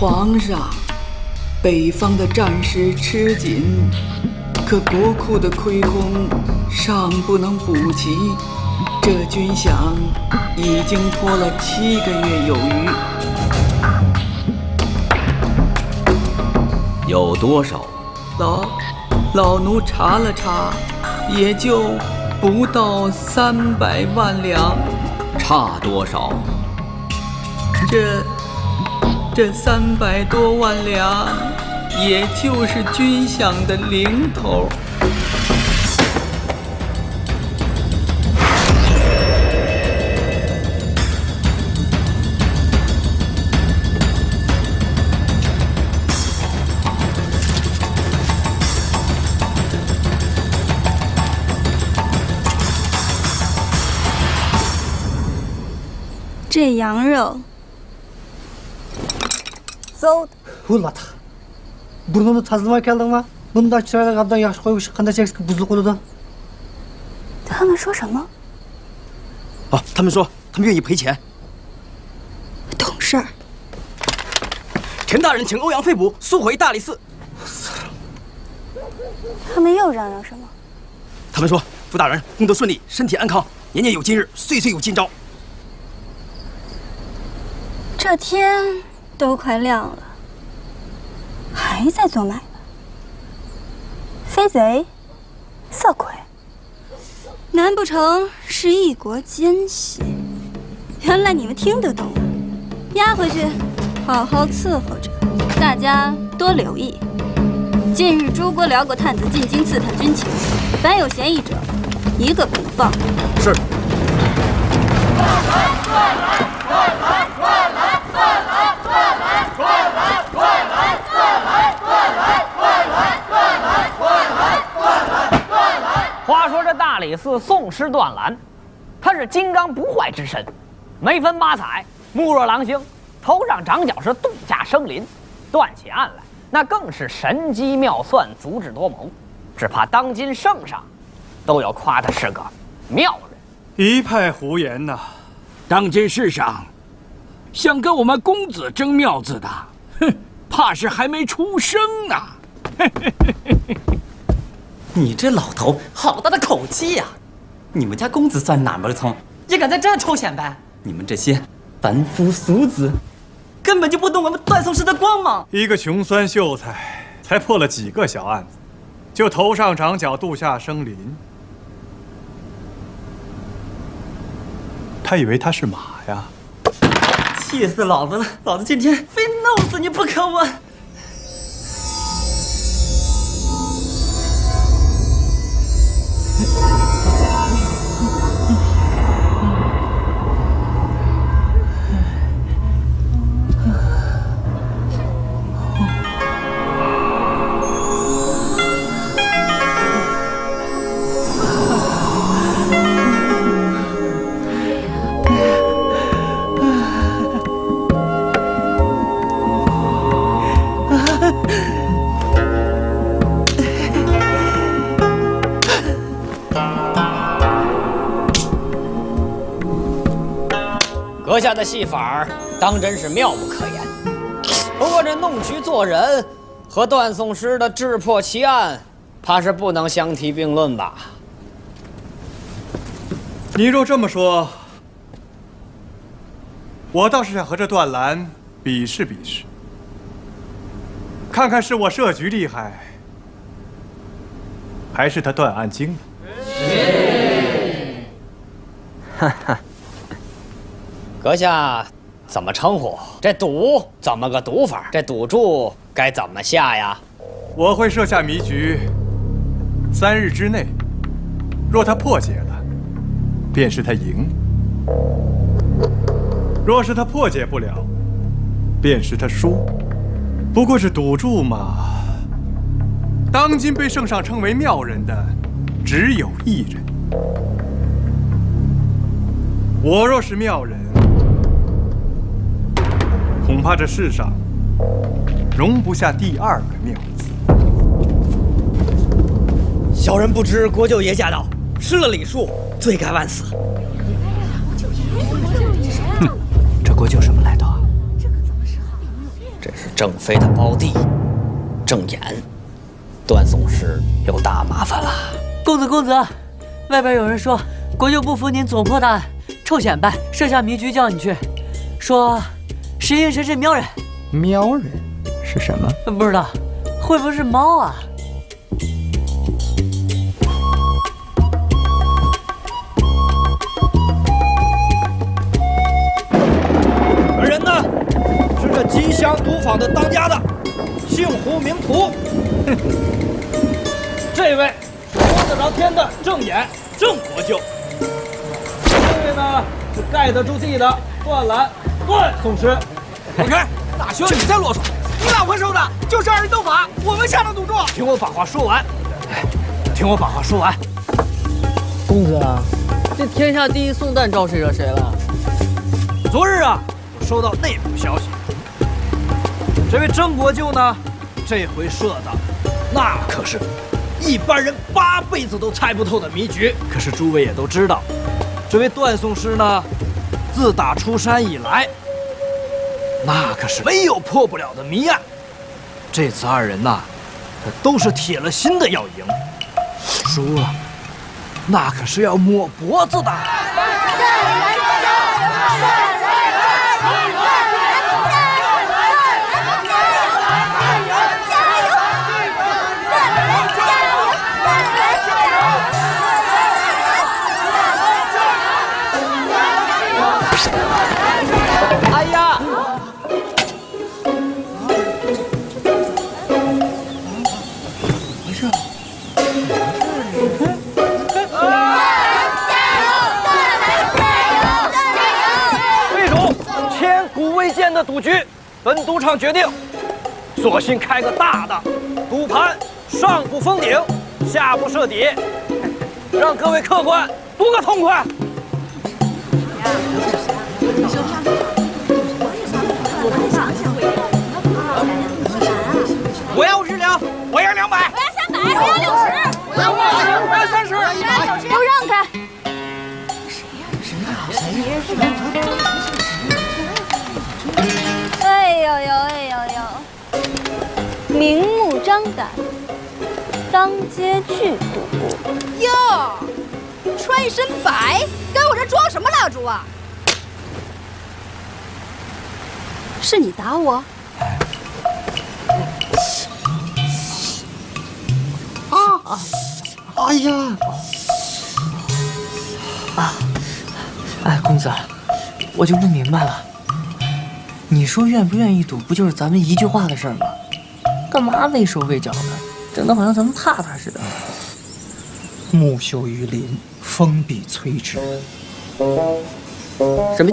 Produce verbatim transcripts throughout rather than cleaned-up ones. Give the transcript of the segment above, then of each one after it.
皇上，北方的战事吃紧，可国库的亏空尚不能补齐，这军饷已经拖了七个月有余。 有多少？ 老老奴查了查，也就不到三百万两。 差多少？ 这这三百多万两，也就是军饷的零头。 这羊肉馊的。 Ulat. Burnunu tazlamaya geldin mi? Bunu da çırayla kaptan yaxşı koyup çıkkanda çeksin buzlu kuluda. 他们说什么？ 啊，他们说他们愿意赔钱。 懂事儿。 陈大人请欧阳废捕，速回大理寺。 他们又嚷嚷什么？ 他们说傅大人功德顺利，身体安康，年年有今日，岁岁有今朝。 这天都快亮了，还在做买卖，飞贼、色鬼，难不成是一国奸细？原来你们听得懂啊！押回去，好好伺候着，大家多留意。近日诸国辽国探子进京刺探军情，凡有嫌疑者，一个不能放。 是。 话说这大理寺宋师段兰，他是金刚不坏之身，眉分八彩，目若狼星，头上长角是度假生鳞，断起案来那更是神机妙算，足智多谋。只怕当今圣上都要夸他是个妙人。 一派胡言呐！ 当今世上，想跟我们公子争妙子的，哼，怕是还没出生呢。 你这老头好大的口气呀！你们家公子算哪门的葱，也敢在这臭显摆？你们这些凡夫俗子，根本就不懂我们段宋氏的光芒。 一个穷酸秀才，才破了几个小案子，就头上长角，肚下生鳞。他以为他是马呀！ 气死老子了！老子今天非弄死你不可！我。 阁下的戏法当真是妙不可言。不过这弄局做人和段宋师的智破奇案，怕是不能相提并论吧？ 你若这么说，我倒是想和这段兰比试比试，看看是我设局厉害，还是他断案精呢？ 哈哈。 阁下怎么称呼？这赌怎么个赌法？这赌注该怎么下呀？ 我会设下迷局，三日之内，若他破解了，便是他赢；若是他破解不了，便是他输。不过这赌注嘛，当今被圣上称为妙人的，只有一人。我若是妙人， 恐怕这世上容不下第二个妙字。 小人不知国舅爷驾到，失了礼数，罪该万死。 哼，这国舅什么来头啊？ 这是郑飞的胞弟郑衍，段宋师有大麻烦了。 公子公子，外边有人说国舅不服您总破大案，臭显摆设下迷局叫你去，说谁因谁是喵人。 喵人是什么？ 不知道，会不会是猫啊？ 吉祥赌坊的当家的，姓胡名图。哼，这位是说得着天的郑衍郑国舅。这位呢是盖得住地的段澜段宋师。滚开！大兄，你再啰嗦！你老婆收的就是二人斗法，我们下的赌注。听我把话说完。哎，听我把话说完。 公子啊，这天下第一送蛋招谁惹谁了？ 昨日啊，我收到内部消息。 这位郑国舅呢，这回设的那可是一般人八辈子都猜不透的迷局。可是诸位也都知道，这位段宋师呢，自打出山以来，那可是没有破不了的谜案。这次二人呐，都是铁了心的要赢，输了，那可是要抹脖子的。 哎呀！没事。 这种千古未见的赌局，本赌场决定，索性开个大的赌盘，上不封顶，下不设底，让各位客官赌个痛快。 我要五十两，我要两百， 我要三百，我要六十， 我要五十，我要三十， 我要九十，都让开！哎呦呦，哎呦呦，明目张胆，当街拒赌。 哟，穿一身白，跟我这装什么蜡烛啊？是你打我？ 啊！哎呀！ 啊！哎，公子，我就不明白了，你说愿不愿意赌，不就是咱们一句话的事儿吗？干嘛畏手畏脚的，整得好像咱们怕他似的。 木秀于林，风必摧之。 什么？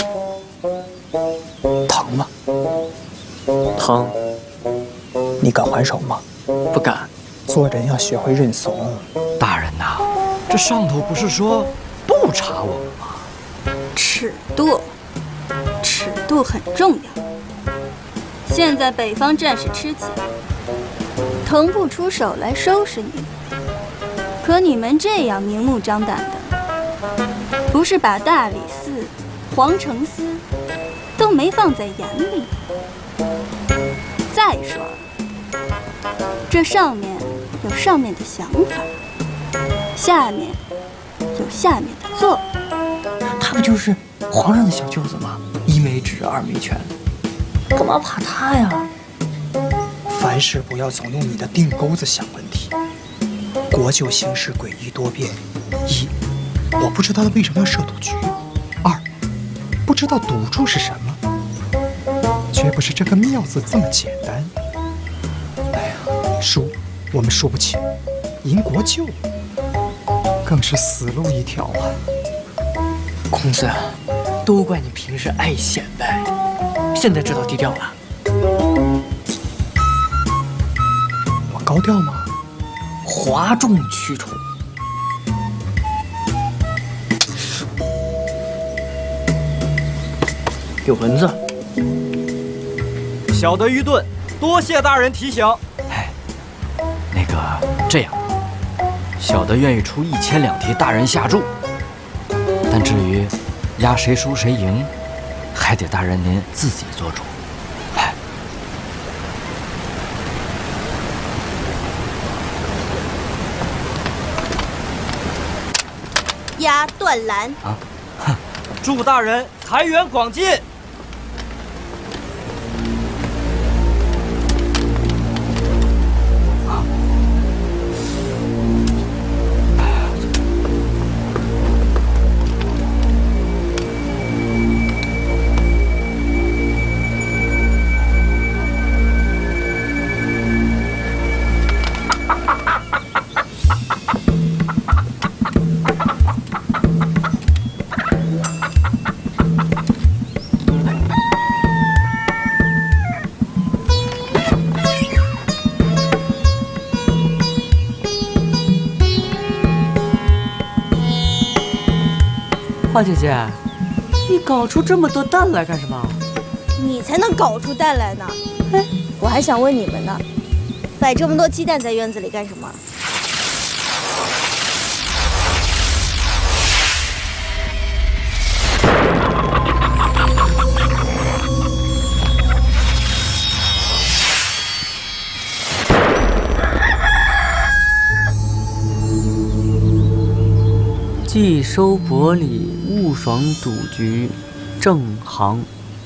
疼吗？ 疼？ 你敢还手吗？ 不敢。 做人要学会认怂。 大人呐，这上头不是说不查我们吗？ 尺度，尺度很重要。现在北方战事吃紧，腾不出手来收拾你们。可你们这样明目张胆的，不是把大理寺、皇城司都没放在眼里？再说了，这上面。 有上面的想法，下面有下面的做。 他不就是皇上的小舅子吗？一没职，二没权，干嘛怕他呀？ 凡事不要总用你的腚钩子想问题。国舅行事诡异多变，一，我不知道他为什么要设赌局；二，不知道赌注是什么，绝不是这个“妙”字这么简单。哎呀，输。 我们输不起，赢国舅更是死路一条啊！ 公子，都怪你平时爱显摆，现在知道低调了。 我高调吗？ 哗众取宠。有蚊子。 小的愚钝，多谢大人提醒。 那个这样，小的愿意出一千两替大人下注，但至于压谁输谁赢，还得大人您自己做主。哎， 压断缆。 啊！ 祝大人财源广进。 花姐姐，你搞出这么多蛋来干什么？ 你才能搞出蛋来呢！哎，我还想问你们呢，摆这么多鸡蛋在院子里干什么？ 既收薄礼，勿爽赌局，正行。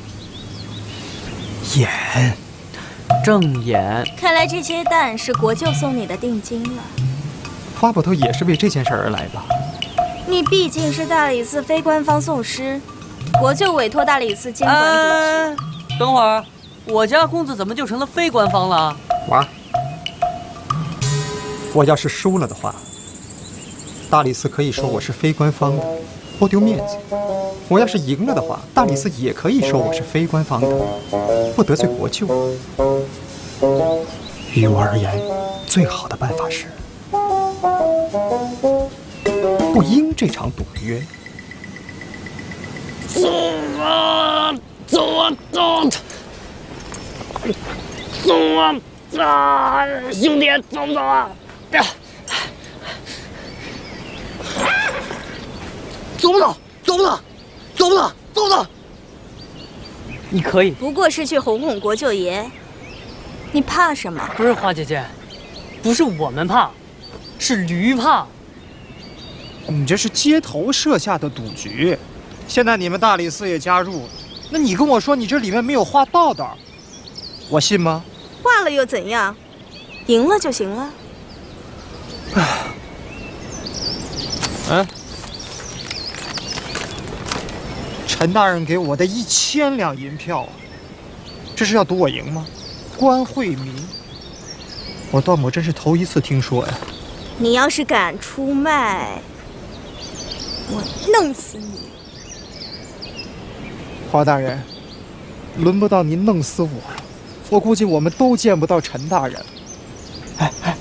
眼， 正眼。 看来这些蛋是国舅送你的定金了。 花捕头也是为这件事而来吧？ 你毕竟是大理寺非官方讼师，国舅委托大理寺监管赌局。 哎，等会儿，我家公子怎么就成了非官方了？ 娃，我要是输了的话，大理寺可以说我是非官方的，不丢面子；我要是赢了的话，大理寺也可以说我是非官方的，不得罪国舅。于我而言，最好的办法是不应这场赌约。 走啊，走啊，走！走啊，啊，兄弟，走不走啊？走不走？走不走？走不走？走不走？ 你可以， 不过是去哄哄国舅爷，你怕什么？ 不是花姐姐，不是我们怕，是驴怕。 你这是街头设下的赌局，现在你们大理寺也加入，那你跟我说你这里面没有画道道，我信吗？ 画了又怎样？赢了就行了。 嗯。陈大人给我的一千两银票，这是要赌我赢吗？关惠民，我段某真是头一次听说呀。 你要是敢出卖，我弄死你！ 花大人，轮不到您弄死我了，我估计我们都见不到陈大人。哎哎，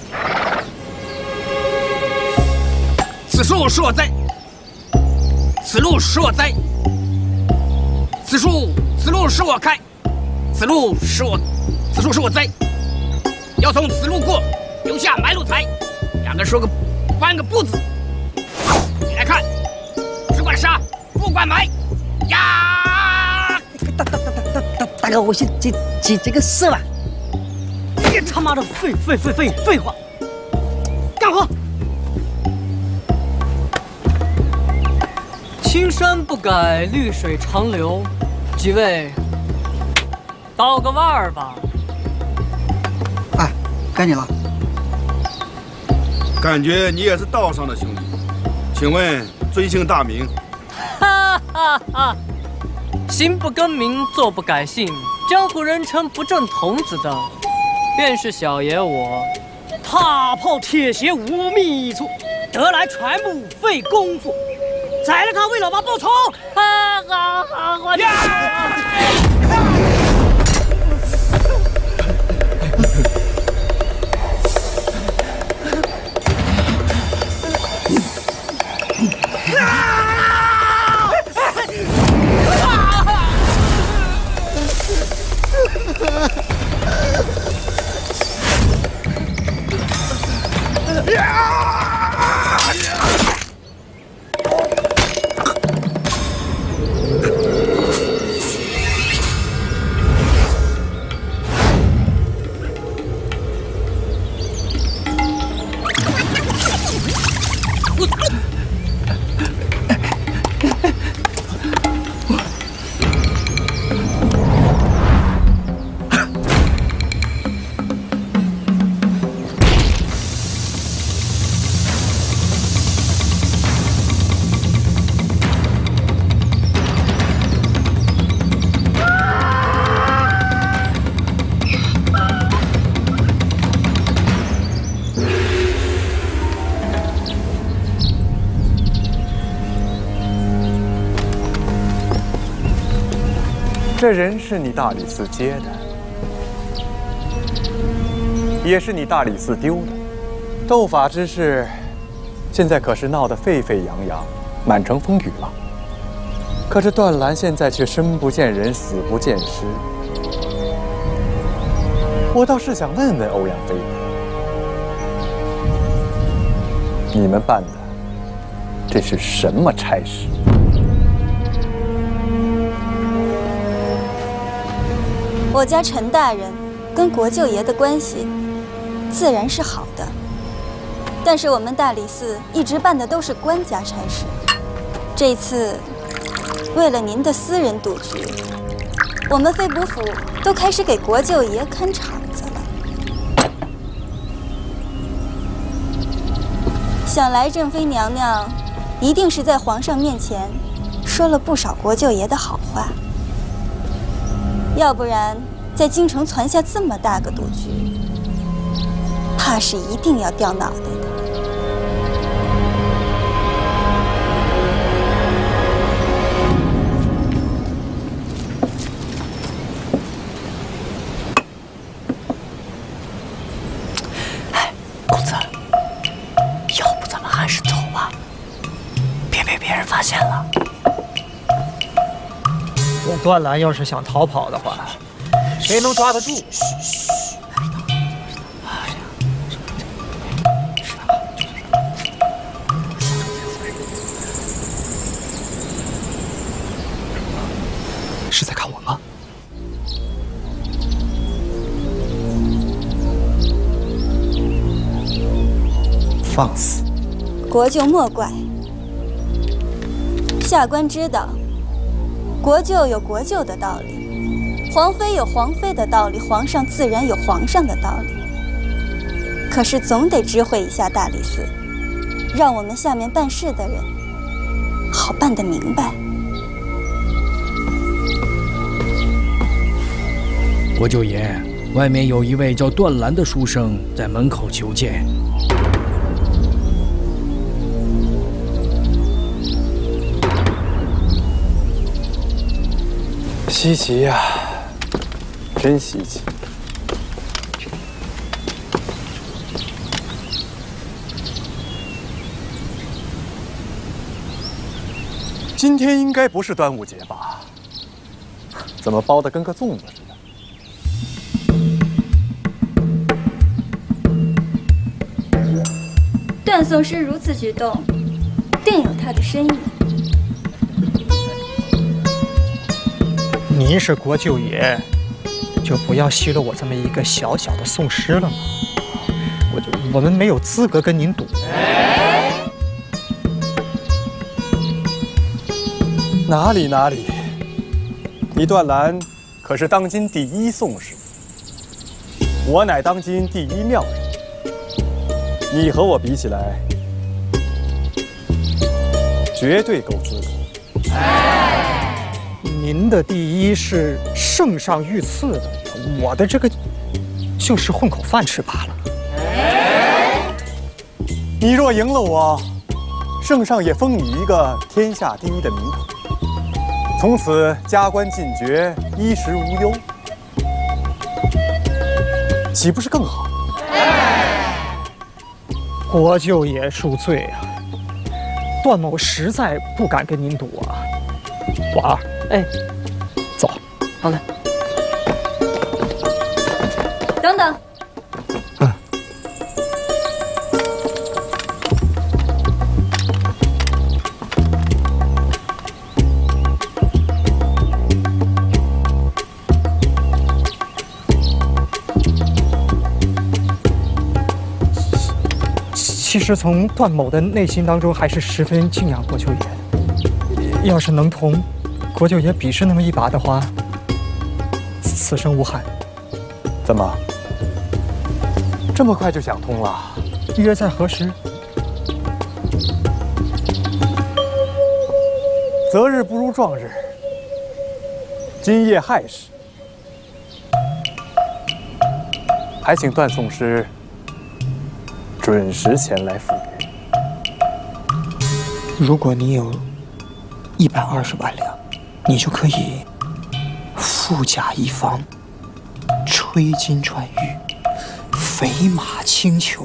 此树是我栽，此路是我栽。此树，此路是我开，此路是我，此树是我栽。要从此路过，留下买路财。两个说个，翻个不字。你来看，只管杀，不管埋。呀！ 大大大大大大大哥，我先解解这个事吧。别他妈的废废废废废话，干活！ 青山不改，绿水长流。几位，倒个腕儿吧。 哎，该你了。 感觉你也是道上的兄弟，请问尊姓大名？ 哈哈哈！行不更名，坐不改姓，江湖人称不正童子的，便是小爷我。 踏炮铁鞋无觅处，得来全不费功夫。宰了他，为老爸报仇！ 啊啊啊！我呀！ 这人是你大理寺接的，也是你大理寺丢的。斗法之事，现在可是闹得沸沸扬扬，满城风雨了。可这段兰现在却生不见人，死不见尸。我倒是想问问欧阳飞，你们办的这是什么差事？ 我家陈大人跟国舅爷的关系自然是好的，但是我们大理寺一直办的都是官家差事。这次为了您的私人赌局，我们飞卜府都开始给国舅爷看场子了。想来正妃娘娘一定是在皇上面前说了不少国舅爷的好话，要不然在京城传下这么大个赌局，怕是一定要掉脑袋的。 哎，公子，要不咱们还是走吧，别被别人发现了。 我段兰要是想逃跑的话，谁能抓得住？是在看我吗？放肆！ 国舅莫怪，下官知道。国舅有国舅的道理，皇妃有皇妃的道理，皇上自然有皇上的道理。可是总得知会一下大理寺，让我们下面办事的人好办得明白。 国舅爷，外面有一位叫段兰的书生在门口求见。 稀奇呀，真稀奇！今天应该不是端午节吧？怎么包得跟个粽子似的？段颂诗如此举动，定有他的深意。 您是国舅爷，就不要奚落我这么一个小小的宋诗了吗？我就我们没有资格跟您赌。 哪里哪里，你段兰可是当今第一宋诗，我乃当今第一妙人。你和我比起来，绝对够资格。 您的第一是圣上御赐的，我的这个就是混口饭吃罢了。 你若赢了我，圣上也封你一个天下第一的名头，从此加官进爵，衣食无忧，岂不是更好？ 国舅爷恕罪啊，段某实在不敢跟您赌啊。婉儿， 哎， 走。 好嘞。 等等。 嗯。其实从段某的内心当中，还是十分敬仰国舅爷的。要是能同国舅爷比试那么一把的话，此生无憾。 怎么，这么快就想通了？ 约在何时？ 择日不如撞日，今夜亥时，还请段颂诗准时前来赴约。 如果你有一百二十万两，你就可以富甲一方，吹金穿玉，飞马轻裘，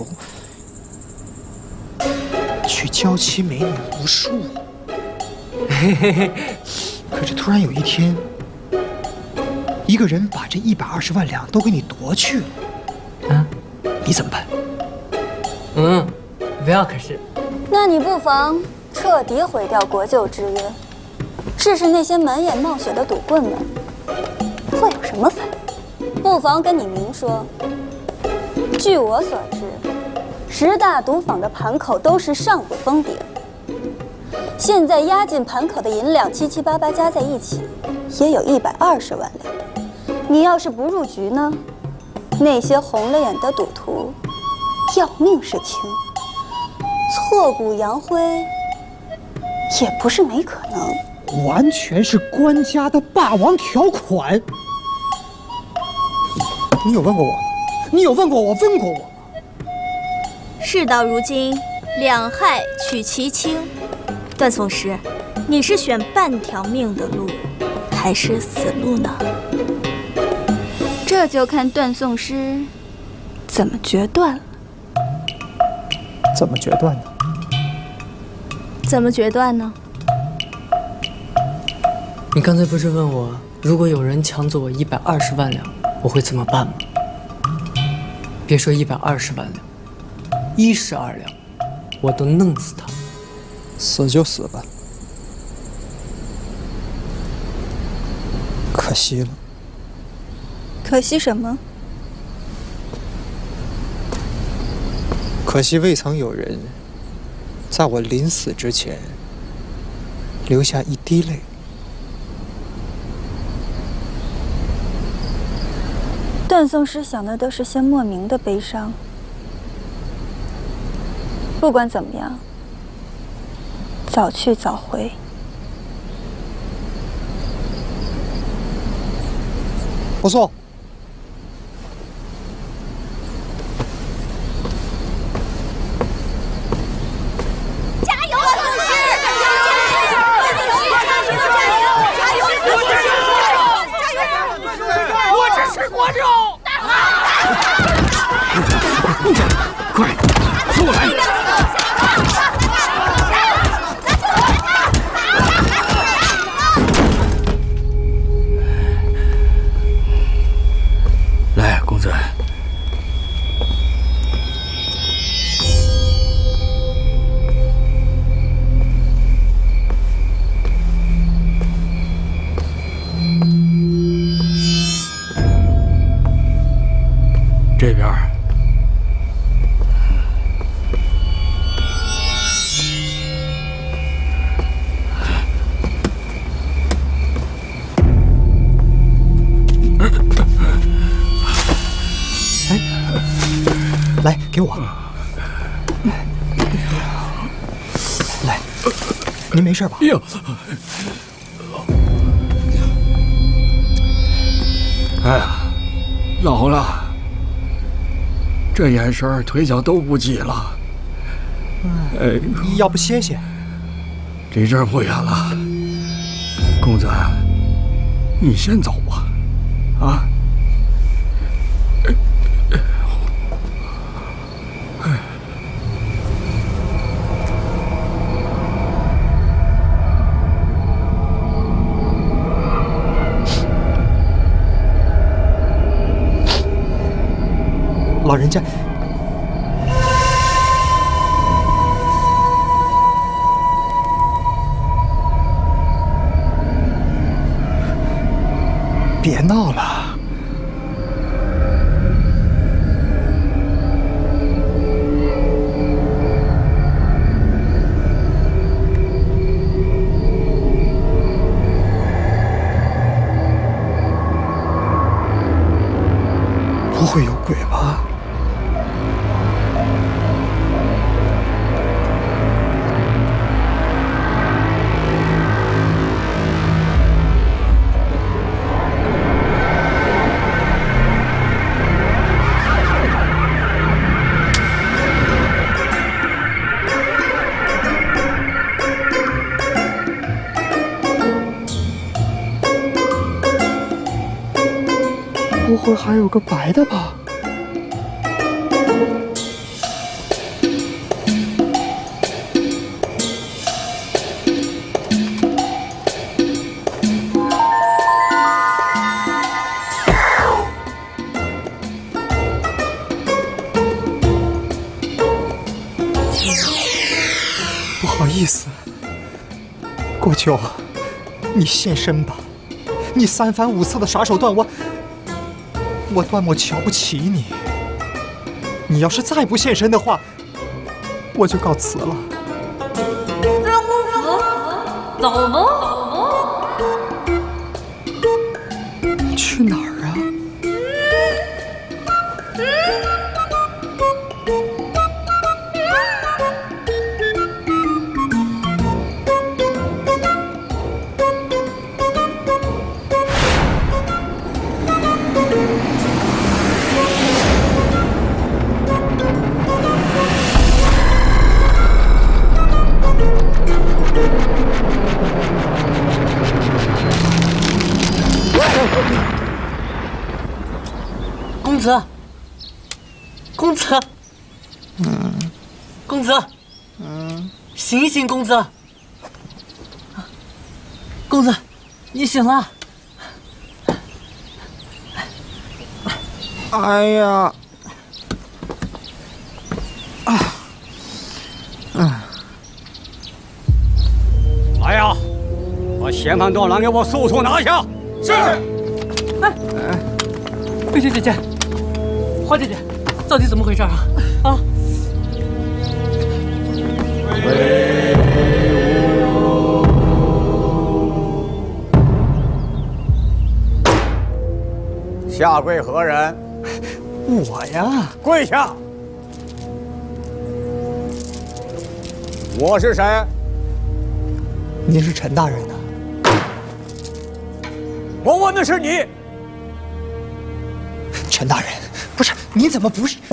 去娇妻美女无数。嘿嘿嘿。可是突然有一天，一个人把这一百二十万两都给你夺去了，嗯，你怎么办？ 嗯，不要可是。 那你不妨彻底毁掉国舅之约，试试那些满眼冒血的赌棍们会有什么反应。不妨跟你明说，据我所知，十大赌坊的盘口都是上不封顶，现在押进盘口的银两七七八八加在一起，也有一百二十万两。你要是不入局呢，那些红了眼的赌徒要命是轻，挫骨扬灰也不是没可能。 完全是官家的霸王条款。你有问过我吗？你有问过我？问过我吗？ 事到如今，两害取其轻。段宋师，你是选半条命的路，还是死路呢？ 这就看段宋师怎么决断了。 怎么决断呢？ 怎么决断呢？ 你刚才不是问我，如果有人抢走我一百二十万两，我会怎么办吗？别说一百二十万两，一十二两，我都弄死他。 死就死吧，可惜了。 可惜什么？ 可惜未曾有人在我临死之前留下一滴泪。 段宋师想的都是些莫名的悲伤。不管怎么样，早去早回。 不错。 加油，段宋师！加油！加油！加油！加油！ 我支持国舅！快，出来！来，公子。这边。 来，给我。来，您没事吧？ 哟，哎呀，老了，这眼神腿脚都不济了。哎， 要不歇歇？ 离这儿不远了，公子，你先走吧，啊。 老人家，别闹了。不会有鬼吧？ 会还有个白的吧？不好意思，国舅，你现身吧。你三番五次的耍手段，我我段某瞧不起你。你要是再不现身的话，我就告辞了。 走吧。 去哪儿啊？ 公子，公子， 嗯， 公子， 嗯， 醒醒，公子，公子，你醒了。 哎呀，啊，嗯， 来呀，把嫌犯段兰给我速速拿下！是。 哎，桂姐姐姐，花姐姐，到底怎么回事啊？啊！ 下跪何人？ 我呀， 跪下！我是谁？ 您是陈大人呐。 我问的是你。 陈大人，不是你怎么不是？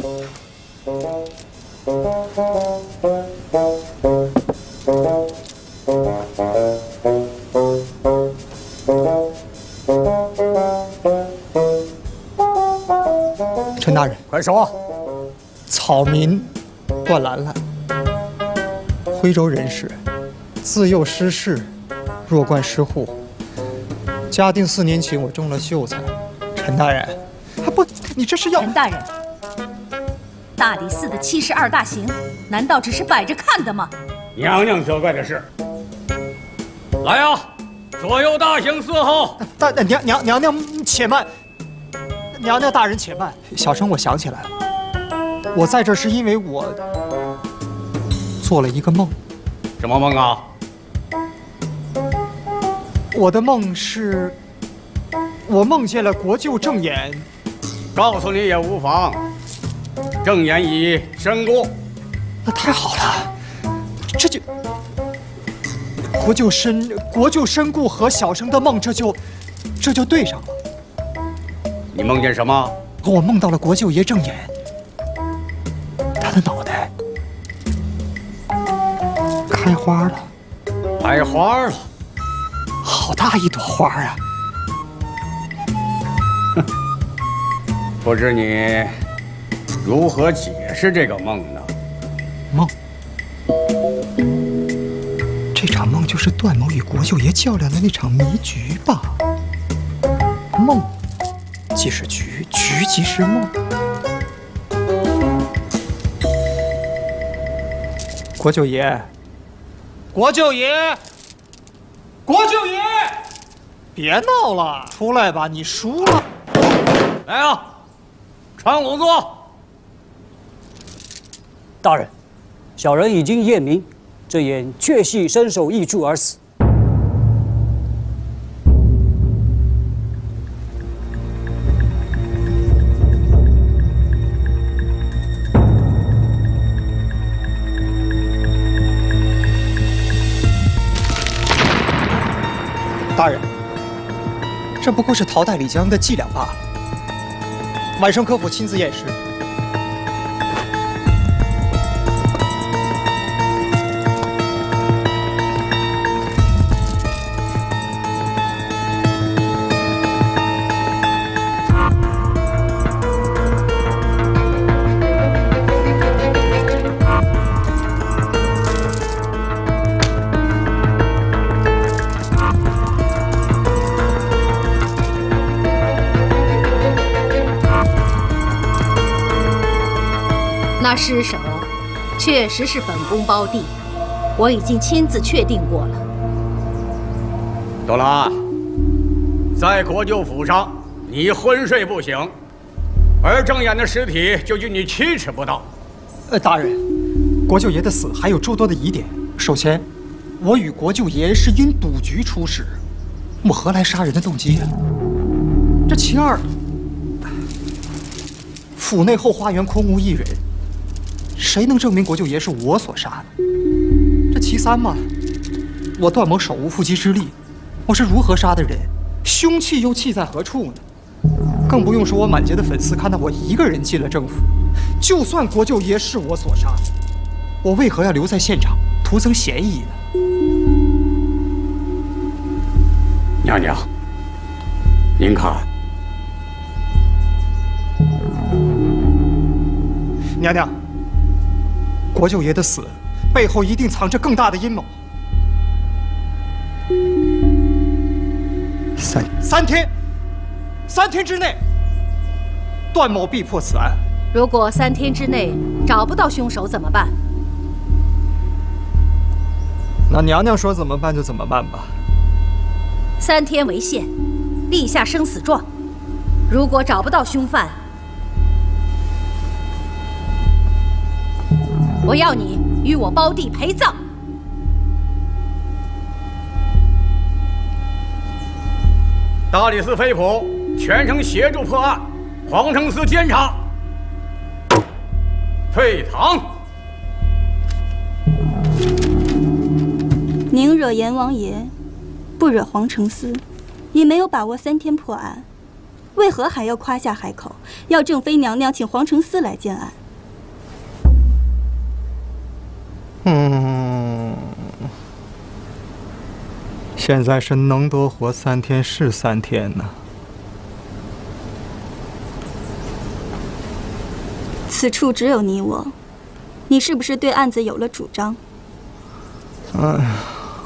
陈大人， 快说。 草民段兰兰，徽州人士，自幼失势，弱冠失户。嘉定四年请我中了秀才。陈大人，还不，你这是要？ 陈大人，大理寺的七十二大刑，难道只是摆着看的吗？ 娘娘责怪的是。来呀，左右大刑伺候。 大娘娘娘娘且慢，娘娘大人且慢。小生我想起来了，我在这是因为我做了一个梦。 什么梦啊？ 我的梦是，我梦见了国舅正眼。 告诉你也无妨，正眼已身故。 那太好了，这就国舅身国舅身故和小生的梦，这就这就对上了。 你梦见什么？ 我梦到了国舅爷正眼，他的脑袋开花了， 开花了， 好大一朵花啊！ 哼，不知你如何解释这个梦呢？ 梦，这场梦就是段某与国舅爷较量的那场迷局吧？梦即是局，局即是梦。国舅爷，国舅爷，国舅爷，别闹了，出来吧，你输了。 来啊，传仵作。 大人，小人已经验明，这眼确系身首异处而死。 大人，这不过是陶代理将的伎俩罢了。晚生科府亲自验尸。 那尸首确实是本宫胞弟，我已经亲自确定过了。 朵拉，在国舅府上，你昏睡不醒，而郑衍的尸体就距你七尺不到。 呃，大人，国舅爷的死还有诸多的疑点。首先，我与国舅爷是因赌局出事，我何来杀人的动机啊？这其二，府内后花园空无一人，谁能证明国舅爷是我所杀的？这其三嘛，我段某手无缚鸡之力，我是如何杀的人？凶器又弃在何处呢？更不用说我满街的粉丝看到我一个人进了政府，就算国舅爷是我所杀，我为何要留在现场徒增嫌疑呢？ 娘娘，您看。 娘娘，国舅爷的死背后一定藏着更大的阴谋。三三天，三天之内，段某必破此案。 如果三天之内找不到凶手怎么办？ 那娘娘说怎么办就怎么办吧。 三天为限，立下生死状。如果找不到凶犯， 我要你与我胞弟陪葬。 大理寺飞捕，全程协助破案，皇城司监察。退堂。 宁惹阎王爷，不惹皇城司，也没有把握三天破案，为何还要夸下海口，要正妃娘娘请皇城司来监案？ 嗯，现在是能多活三天是三天呢。 此处只有你我，你是不是对案子有了主张？ 哎呀，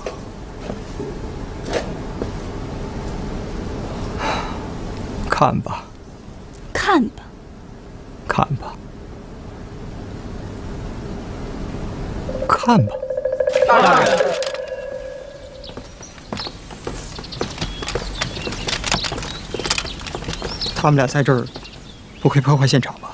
看吧， 看吧， 看吧。 看吧，大人。他们俩在这儿，不会破坏现场吧？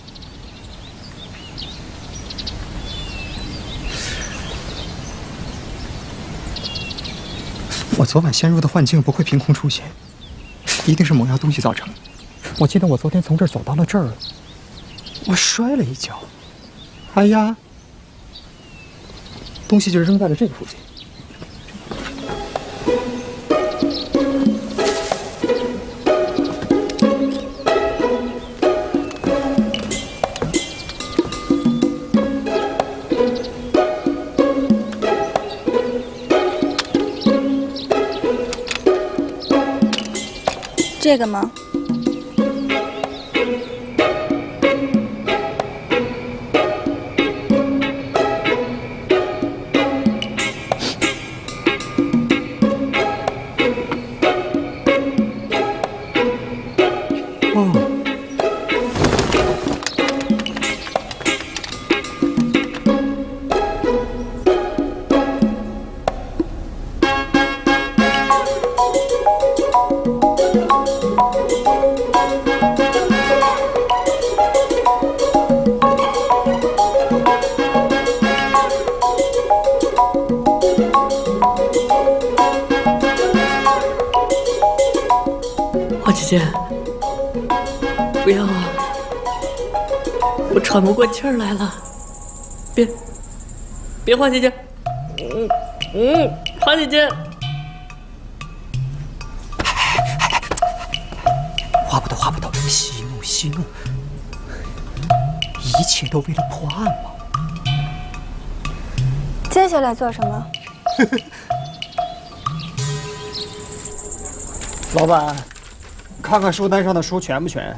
我昨晚陷入的幻境不会凭空出现，一定是某样东西造成的。我记得我昨天从这儿走到了这儿，我摔了一跤，哎呀！ 东西就扔在了这个附近。 这个吗？ 姐姐，不要啊！我喘不过气儿来了。别，别，花姐姐，嗯嗯，花姐姐， 话不多，话不多，息怒，息怒，一切都为了破案嘛。 接下来做什么？ 老板。 看看书单上的书全不全？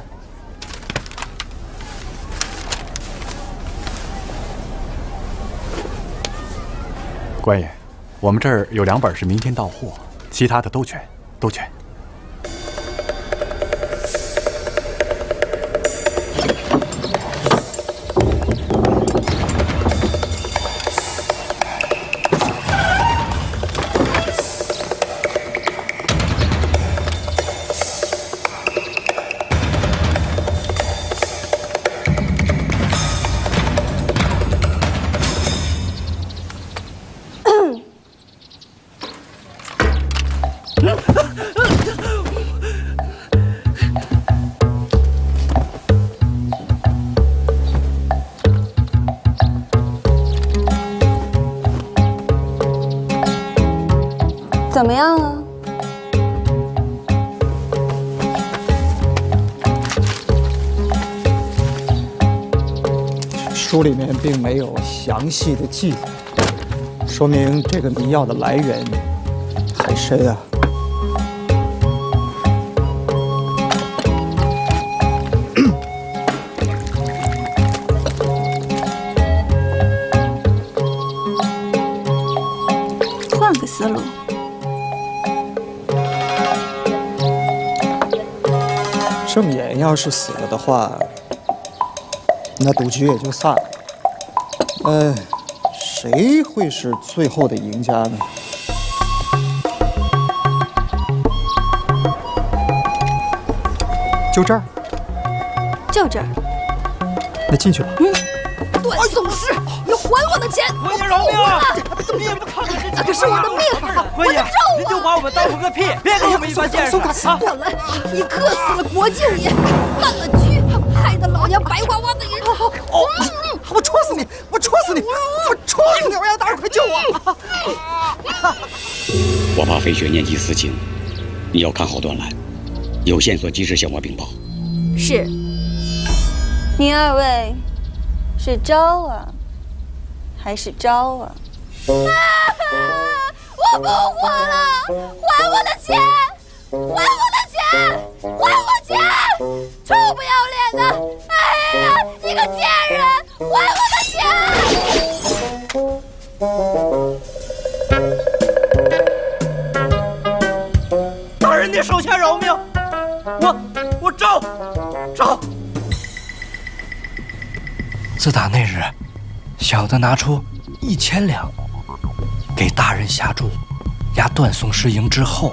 官爷，我们这儿有两本是明天到货，其他的都全，都全。 么样啊？ 书里面并没有详细的记载，说明这个迷药的来源很深啊。 换个思路。 郑岩要是死了的话，那赌局也就散了。呃，谁会是最后的赢家呢？就这儿， 就这儿。 那进去吧。 嗯。 段宋师，你还我的钱！ 官爷饶命啊！你也不看看这， 那可是我的命， 官爷，您就把我们当个屁，别跟我们一般见识啊！ 段兰，你克死了国舅爷，散了局，害得老娘白花花的人头。 哦，我戳死你！我戳死你！我戳死你！欧阳大人，快救我！ 我怕飞雪念及私情，你要看好段兰，有线索及时向我禀报。 是。您二位是招啊，还是招啊？ 我不活了！还我的钱！还我的钱！还我钱！臭不要脸的！哎呀，你个贱人！还我的钱！大人，你手下饶命！我我招招！ 自打那日，小的拿出一千两给大人下注，押段宋师赢之后，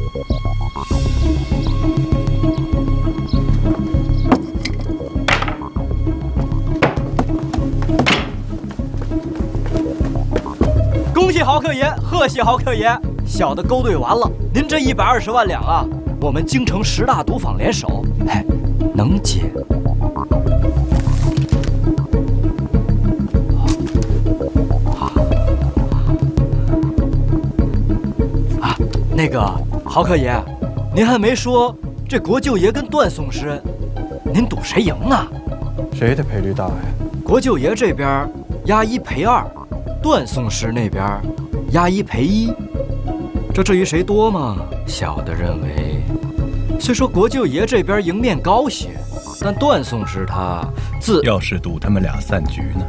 恭喜豪客爷，贺喜豪客爷！小的勾兑完了，您这一百二十万两啊，我们京城十大赌坊联手， 哎，能接。 那个豪客爷，您还没说这国舅爷跟段宋师，您赌谁赢呢？ 谁的赔率大呀？ 国舅爷这边押一赔二，段宋师那边押一赔一。这至于谁多吗？小的认为，虽说国舅爷这边赢面高些，但段宋师他自要是赌他们俩散局呢？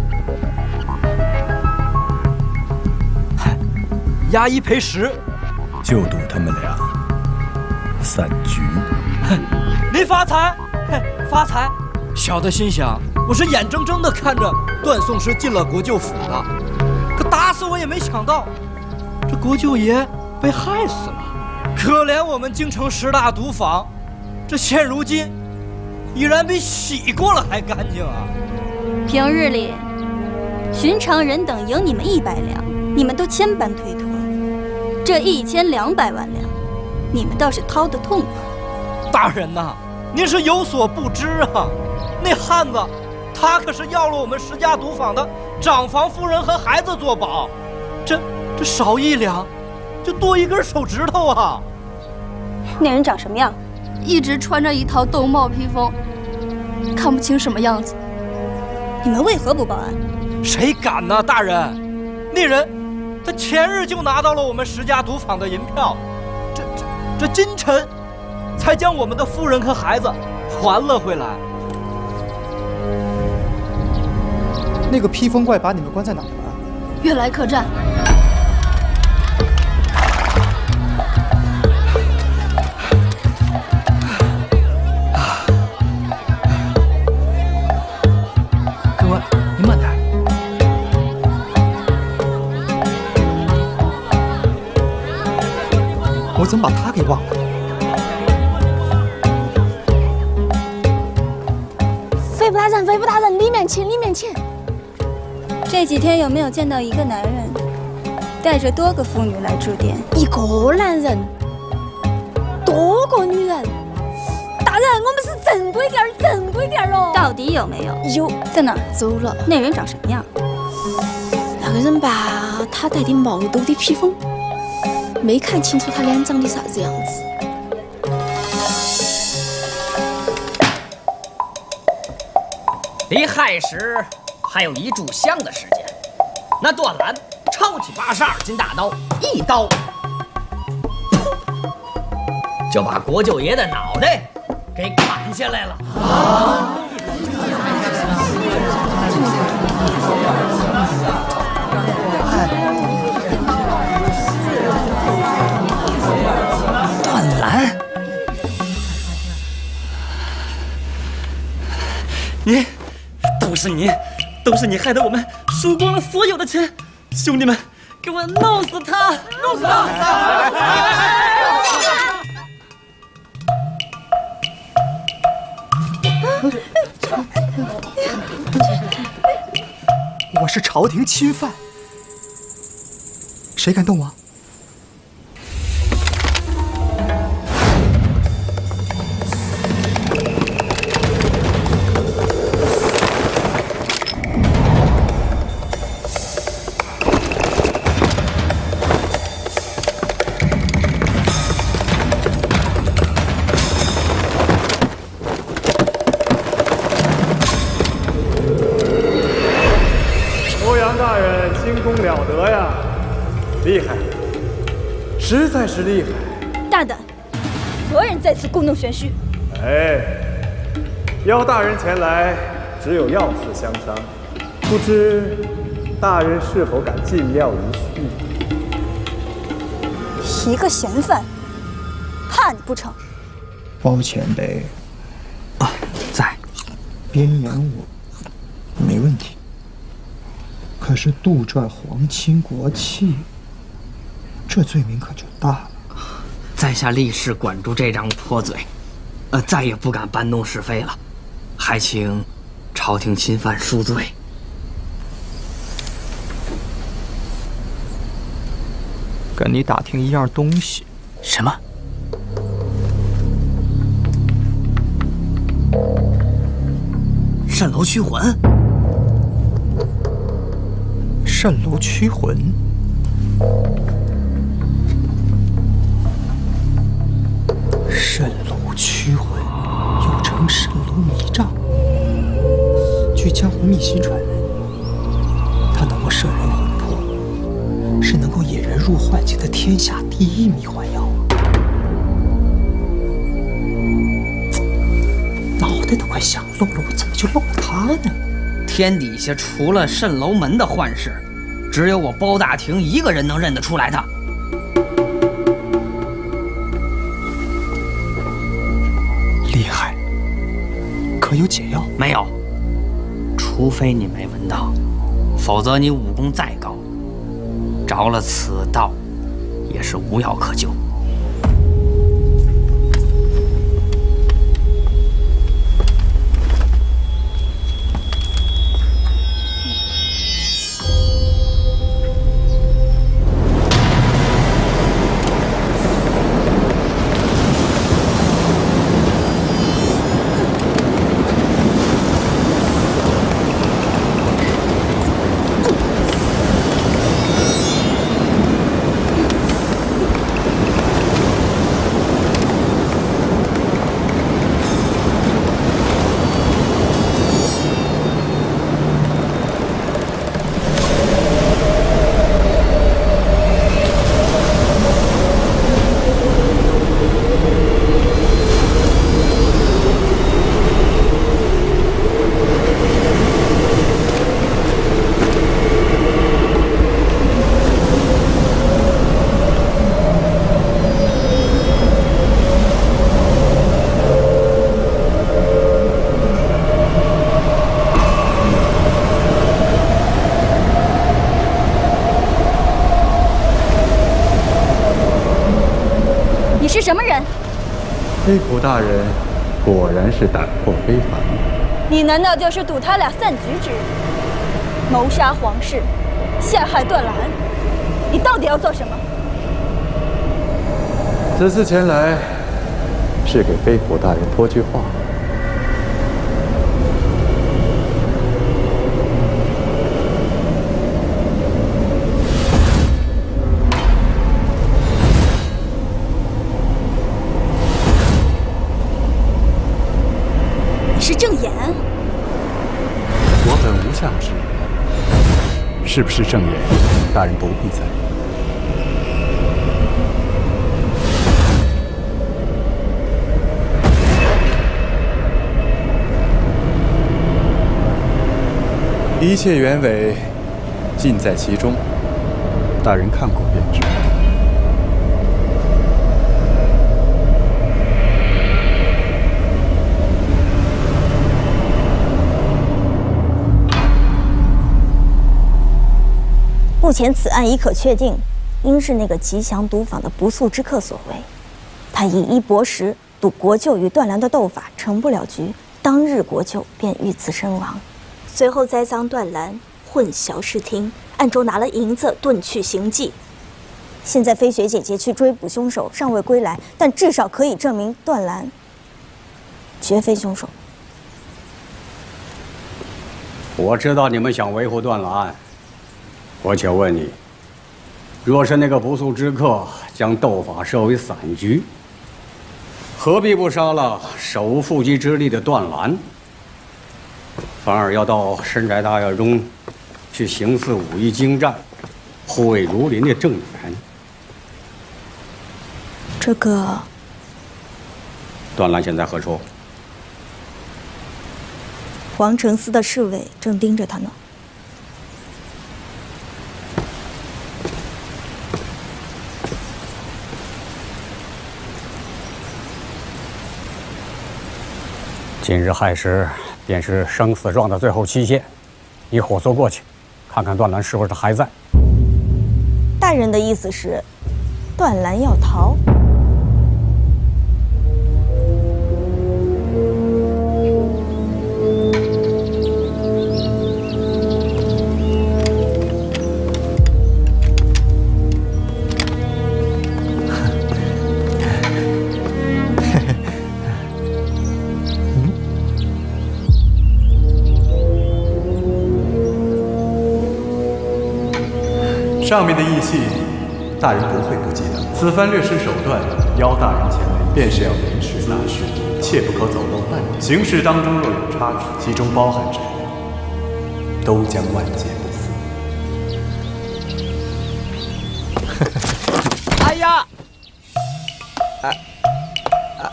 押一赔十。 就赌他们俩散局。 哼，您发财，嘿，发财！小的心想，我是眼睁睁地看着段宋师进了国舅府的，可打死我也没想到，这国舅爷被害死了。可怜我们京城十大赌坊，这现如今已然比洗过了还干净啊！ 平日里，寻常人等赢你们一百两，你们都千般推脱。这一千两百万两，你们倒是掏得痛快。 大人呐，您是有所不知啊，那汉子，他可是要了我们十家赌坊的长房夫人和孩子做保，这这少一两，就多一根手指头啊。 那人长什么样？ 一直穿着一套兜帽披风，看不清什么样子。 你们为何不报案？ 谁敢呢，大人？那人。他前日就拿到了我们十家赌坊的银票，这这这今晨才将我们的夫人和孩子还了回来。 那个披风怪把你们关在哪儿了？ 悦来客栈。 各位，您慢点。 我怎么把他给忘了？ 飞不大人，飞不大人，里面请，里面请。 这几天有没有见到一个男人带着多个妇女来住店？ 一个男人，多个女人。大人，我们是正规店儿，正规店儿哦。 到底有没有？ 有， 在哪儿？ 走了。 那人长什么样？ 那个人吧，他戴顶毛兜的披风。 没看清楚他脸长得啥子样子。 离亥时还有一炷香的时间，那段兰抄起八十二斤大刀，一刀就把国舅爷的脑袋给砍下来了。啊！ 段兰，你，都是你，都是你害得我们输光了所有的钱！兄弟们，给我弄死他！弄死他！ 我是朝廷钦犯，谁敢动我？ 了得呀，厉害，实在是厉害！ 大胆，何人在此故弄玄虚？ 哎，邀大人前来，只有要事相商，不知大人是否敢进料一叙？ 一个嫌犯，怕你不成？ 包前辈， 啊，在。 边言我没问题。可是杜撰皇亲国戚，这罪名可就大了。 在下立誓管住这张破嘴，呃，再也不敢搬弄是非了。还请朝廷钦犯恕罪。 跟你打听一样东西。 什么？蜃楼驱魂。 蜃楼驱魂。蜃楼驱魂，又称蜃楼迷杖。据江湖秘辛传来，它能够摄人魂魄，是能够引人入幻境的天下第一迷幻药。脑袋都快想漏了，我怎么就漏了它呢？ 天底下除了蜃楼门的幻视，只有我包大庭一个人能认得出来他。 厉害，可有解药？ 没有，除非你没闻到，否则你武功再高，着了此道，也是无药可救。 是什么人？ 飞普大人果然是胆魄非凡。 你难道就是赌他俩散局之人，谋杀皇室，陷害段兰？你到底要做什么？ 此次前来是给飞普大人托句话。 我本无相之人，是不是正言？大人不必在意。 一切原委尽在其中，大人看过便知。 目前此案已可确定，应是那个吉祥赌坊的不速之客所为。他以一搏十，赌国舅与段兰的斗法成不了局，当日国舅便遇刺身亡。 随后栽赃段兰，混淆视听，暗中拿了银子遁去行迹。现在飞雪姐姐去追捕凶手，尚未归来，但至少可以证明段兰绝非凶手。 我知道你们想维护段兰，我且问你：若是那个不速之客将斗法设为散局，何必不杀了手无缚鸡之力的段兰？ 反而要到深宅大院中去行刺武艺精湛、护卫如林的郑远。 这个段兰现在何处？ 皇城司的侍卫正盯着他呢。 今日亥时。 便是生死状的最后期限，你火速过去，看看段兰是不是还在。 大人的意思是，段兰要逃。 上面的义气，大人不会不记得。此番略施手段，邀大人前来，便是要明示大事，切不可走漏半点。行事当中若有差池，其中包含之人，都将万劫不复。 哎呀！哎啊！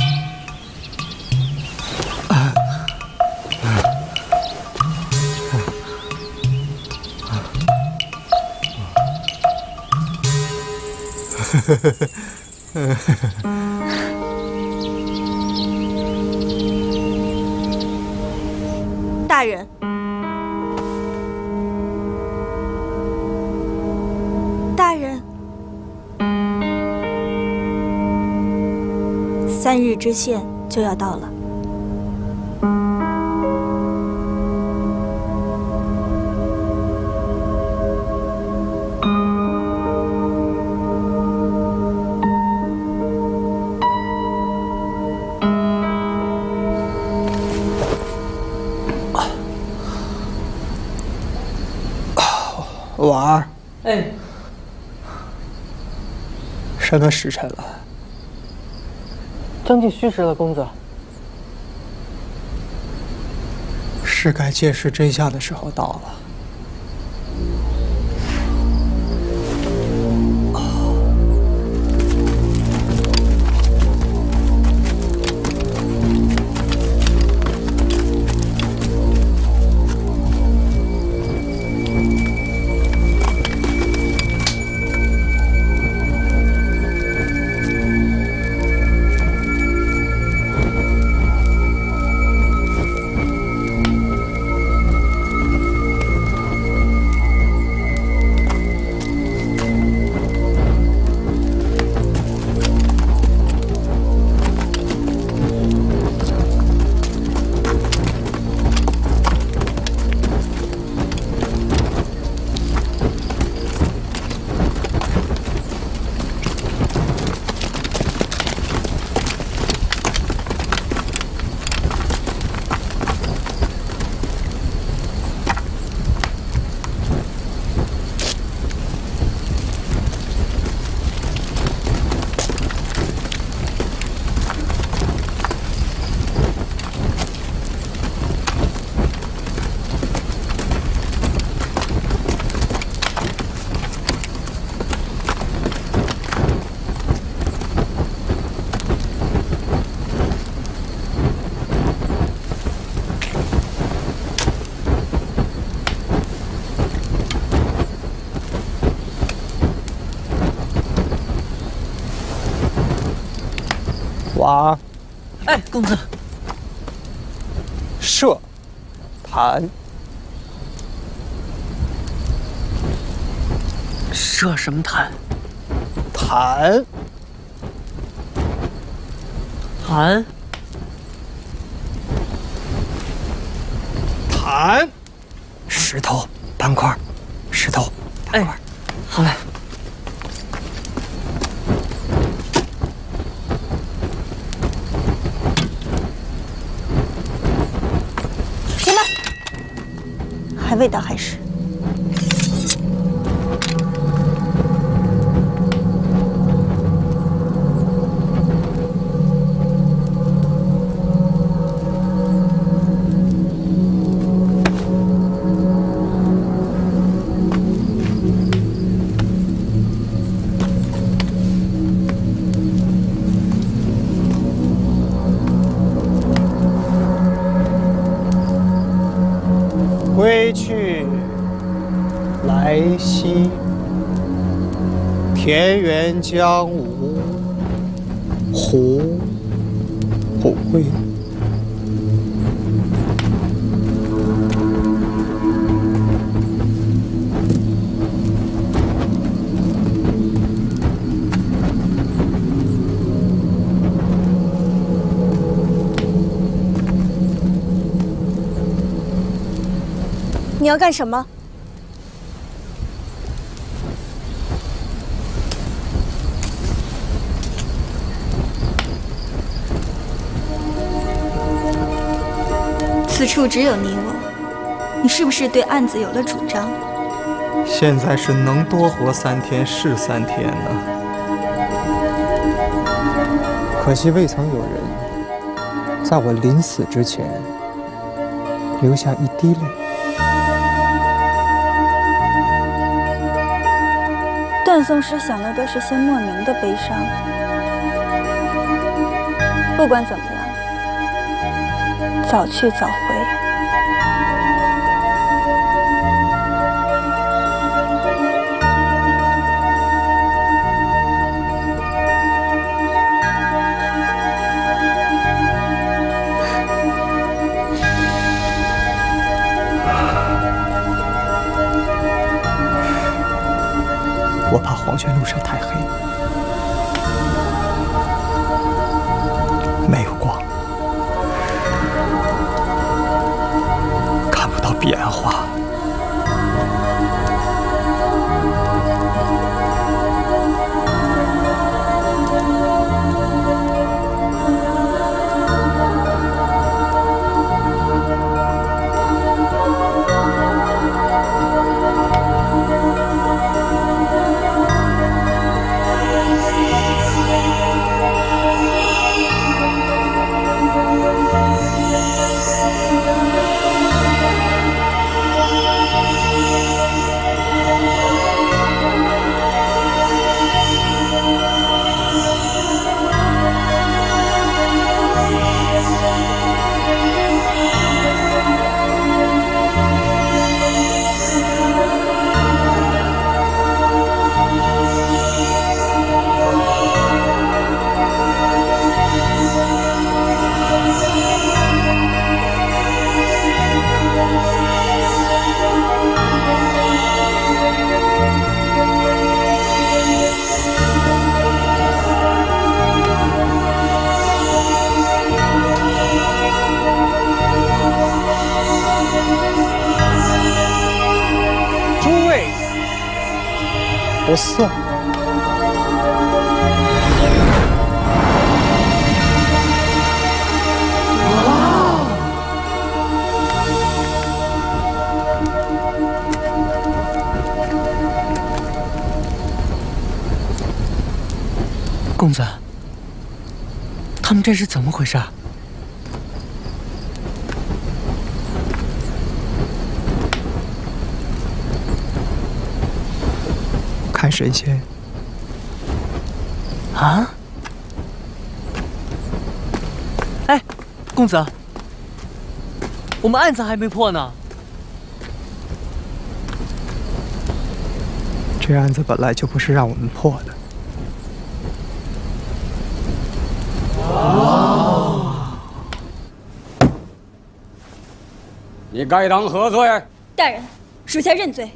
大人，大人，三日之限就要到了。 婉儿， 哎， 什么时辰了？ 将近戌时了，公子。 是该揭示真相的时候到了。 王。 哎，公子。 射，弹。 射什么弹？ 弹。 弹。 弹。石头搬块，石头搬块。 哎，好嘞。 行吧，还未到亥时。 归去，来兮，田园将芜，胡不归？ 你要干什么？此处只有你我，你是不是对案子有了主张？ 现在是能多活三天是三天呢。可惜未曾有人在我临死之前留下一滴泪。 段宋时想的都是些莫名的悲伤。不管怎么样，早去早回。 我怕黄泉路上太黑，没有光，看不到彼岸花。不送。 公子，他们这是怎么回事？ 看神仙啊！哎，公子，我们案子还没破呢。 这案子本来就不是让我们破的。 啊你该当何罪？ 大人，属下认罪。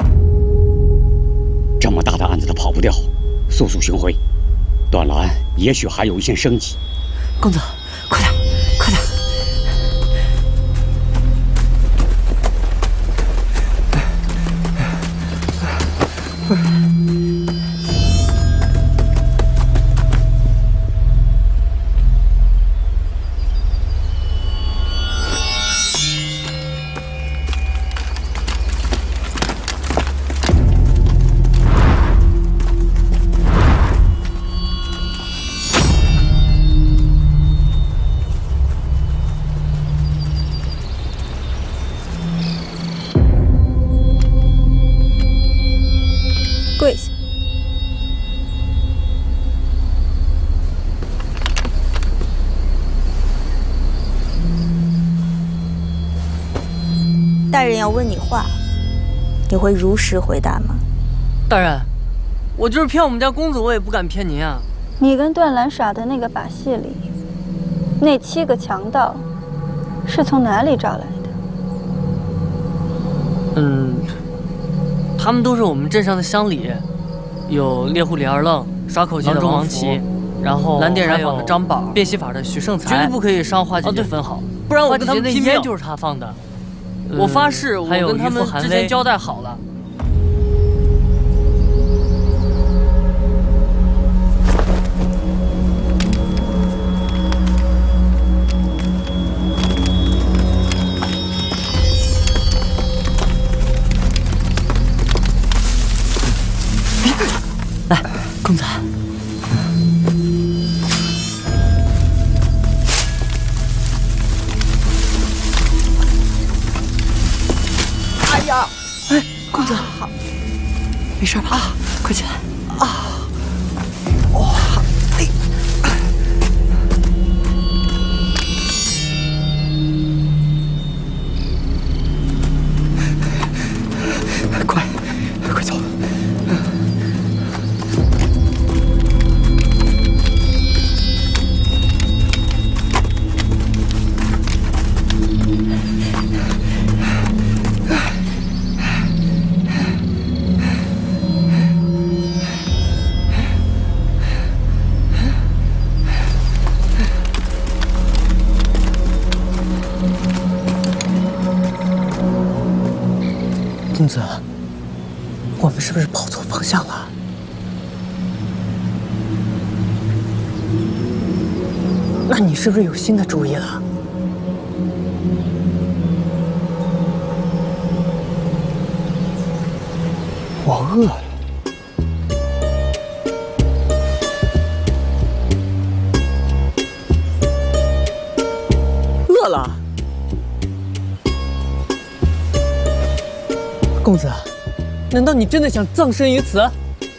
这么大的案子他跑不掉，速速寻回。段兰也许还有一线生机。 公子，快点，快点！ 跪下。 大人要问你话，你会如实回答吗？ 大人，我就是骗我们家公子，我也不敢骗您啊。 你跟段兰耍的那个把戏里，那七个强盗是从哪里找来的？ 嗯，他们都是我们镇上的乡里，有猎户李二愣、耍口技的王琦，然后蓝靛染坊的张宝、变戏法的徐胜才，绝对不可以伤花姐姐分毫，不然我跟他们拼命。就是他放的，我发誓，我跟他们之前交代好了。 来，公子。 哎呀！ 哎，公子，没事吧？啊，快起来！啊！哇！哎！快，快走！ 公子，我们是不是跑错方向了？那你是不是有新的主意了？我饿了。饿了。 公子，难道你真的想葬身于此？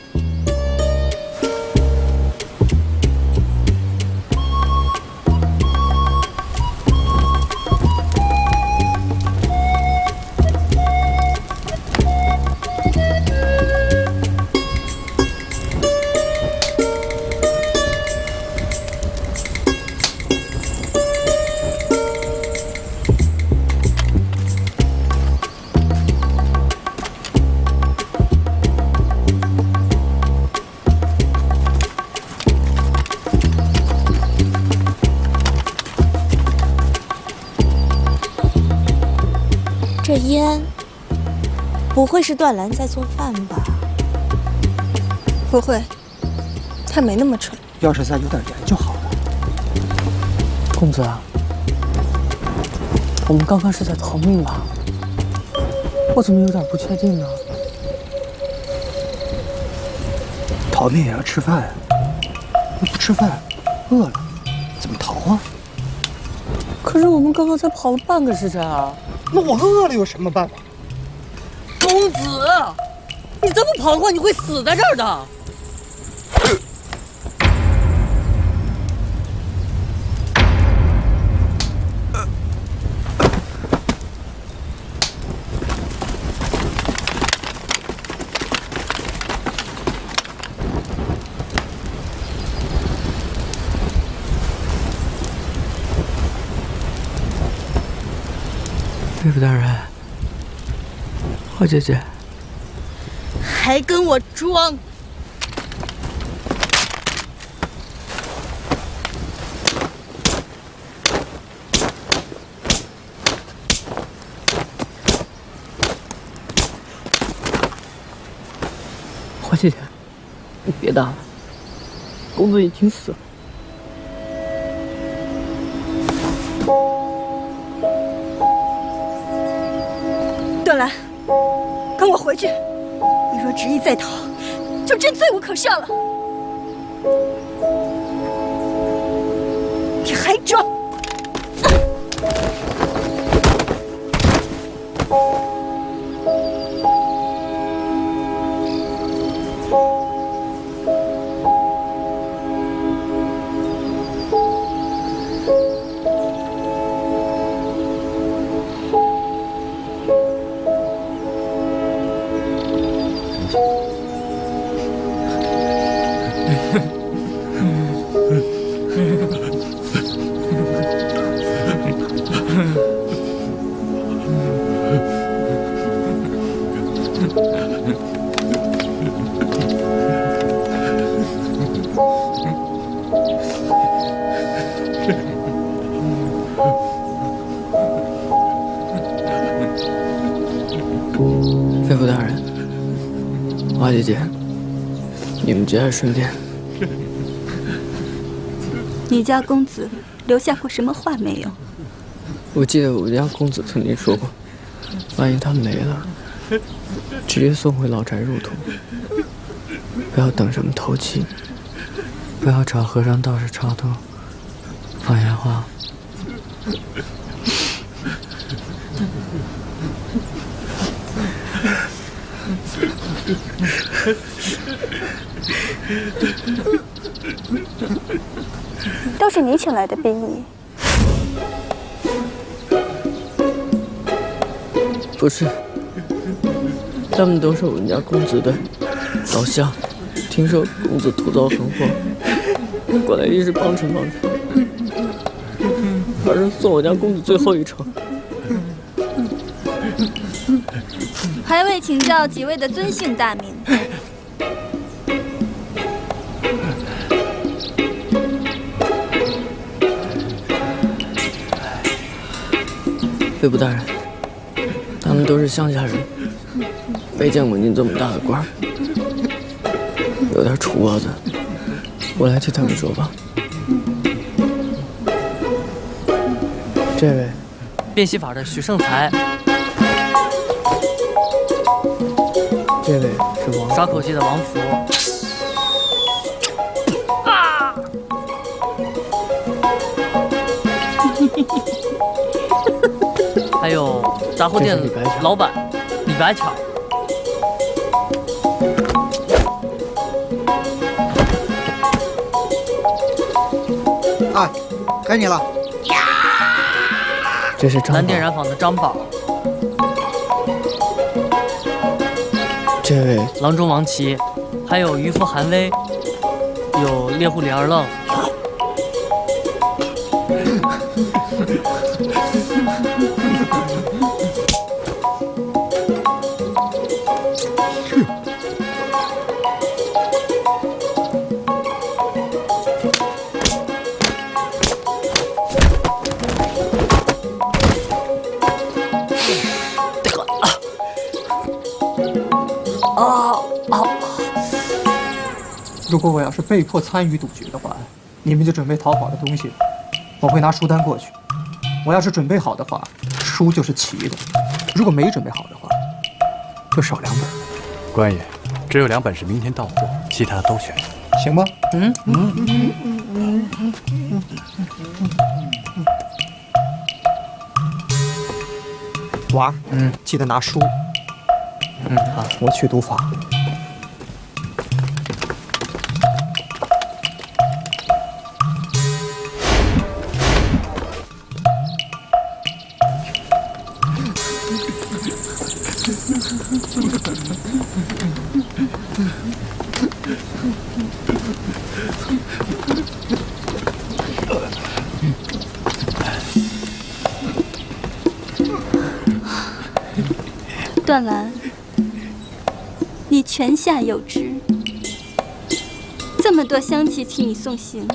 这烟，不会是段兰在做饭吧？ 不会，他没那么蠢。 要是再有点盐就好了。 公子，我们刚刚是在逃命吧？我怎么有点不确定呢？ 逃命也要吃饭，不吃饭，饿了，怎么逃啊？ 可是我们刚刚才跑了半个时辰啊！ 那我饿了有什么办法？ 公子，你这么跑的话，你会死在这儿的。 肺腑大人，花姐姐， 还跟我装！ 花姐姐，你别打了，公子已经死了。 段兰，跟我回去！你若执意再逃，就真罪无可赦了。你还装！ 肺腑大人，花姐姐，你们节哀顺变。 你家公子留下过什么话没有？ 我记得我家公子曾经说过，万一他没了，直接送回老宅入土，不要等什么头七，不要找和尚道士超度，放烟花。 都是你请来的兵役。 不是，他们都是我们家公子的老乡，听说公子屠遭横祸，过来一时帮衬帮衬，反正送我家公子最后一程。 还未请教几位的尊姓大名？ 肺腑大人，他们都是乡下人，没见过您这么大的官儿，有点杵窝子。我来替他们说吧。这位， 变戏法的许胜才。这位是王耍口技的王福。啊！还有杂货店老板李白巧。 哎，该你了。 这是张蓝电染坊的张宝。 这位郎中王琦，还有渔夫韩威，有猎户李二愣。 如果我要是被迫参与赌局的话，你们就准备逃跑的东西，我会拿书单过去。我要是准备好的话，书就是齐的；如果没准备好的话，就少两本。 官爷，只有两本是明天到货，其他的都全。 行吗？ 嗯嗯嗯嗯嗯嗯。娃，嗯，记得拿书。嗯，好，我去读法。 段兰，你泉下有知，这么多乡亲替你送行，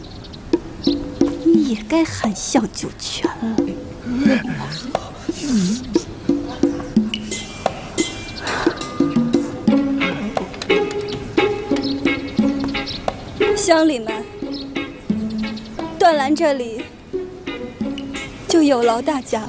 你也该含笑九泉了。乡里们，段兰这里就有劳大家。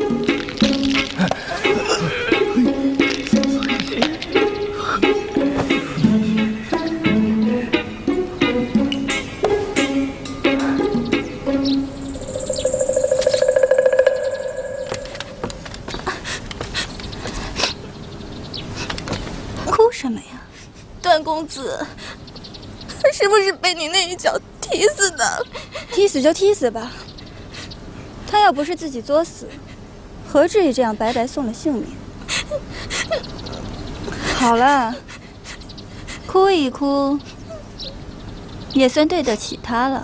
哭什么呀？ 段公子。 是不是被你那一脚踢死的？ 踢死就踢死吧。他要不是自己作死，何至于这样白白送了性命？好了，哭一哭，也算对得起他了。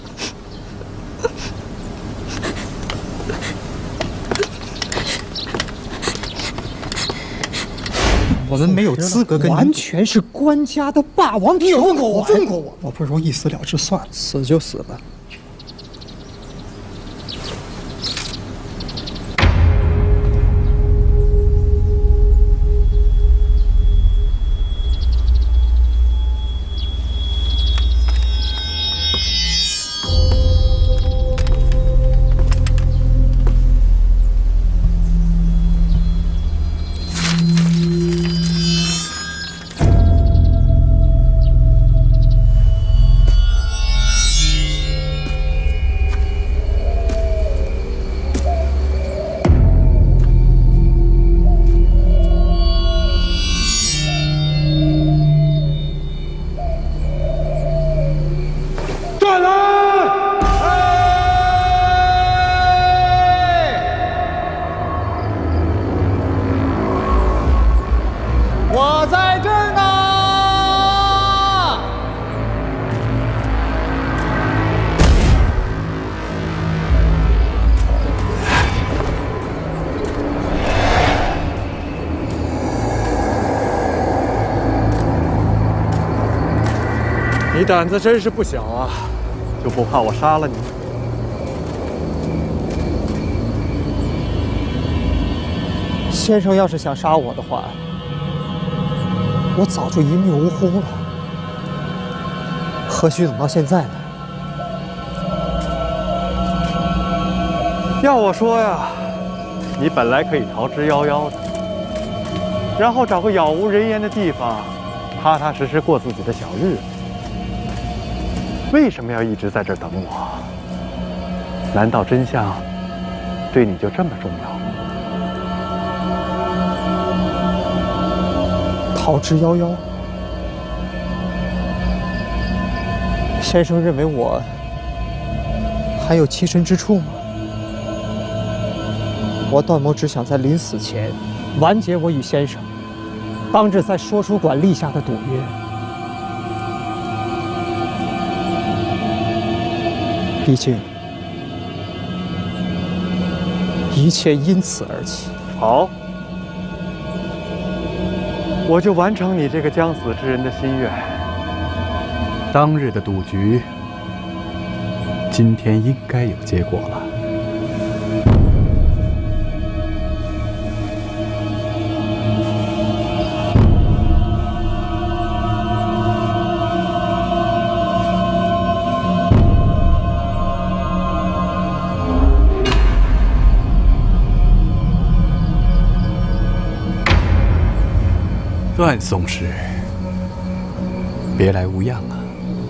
我们没有资格跟完全是官家的霸王。你有问过我？问过我？我不如一死了之算了，死就死吧。 你胆子真是不小啊，就不怕我杀了你？ 先生要是想杀我的话，我早就一命呜呼了，何须等到现在呢？ 要我说呀，你本来可以逃之夭夭的，然后找个杳无人烟的地方，踏踏实实过自己的小日子。 为什么要一直在这儿等我？难道真相对你就这么重要？ 逃之夭夭。先生认为我还有栖身之处吗？我段某只想在临死前完结我与先生当日在说书馆立下的赌约。 毕竟，一切因此而起。 好，我就完成你这个将死之人的心愿。当日的赌局，今天应该有结果了。段宗师，别来无恙啊！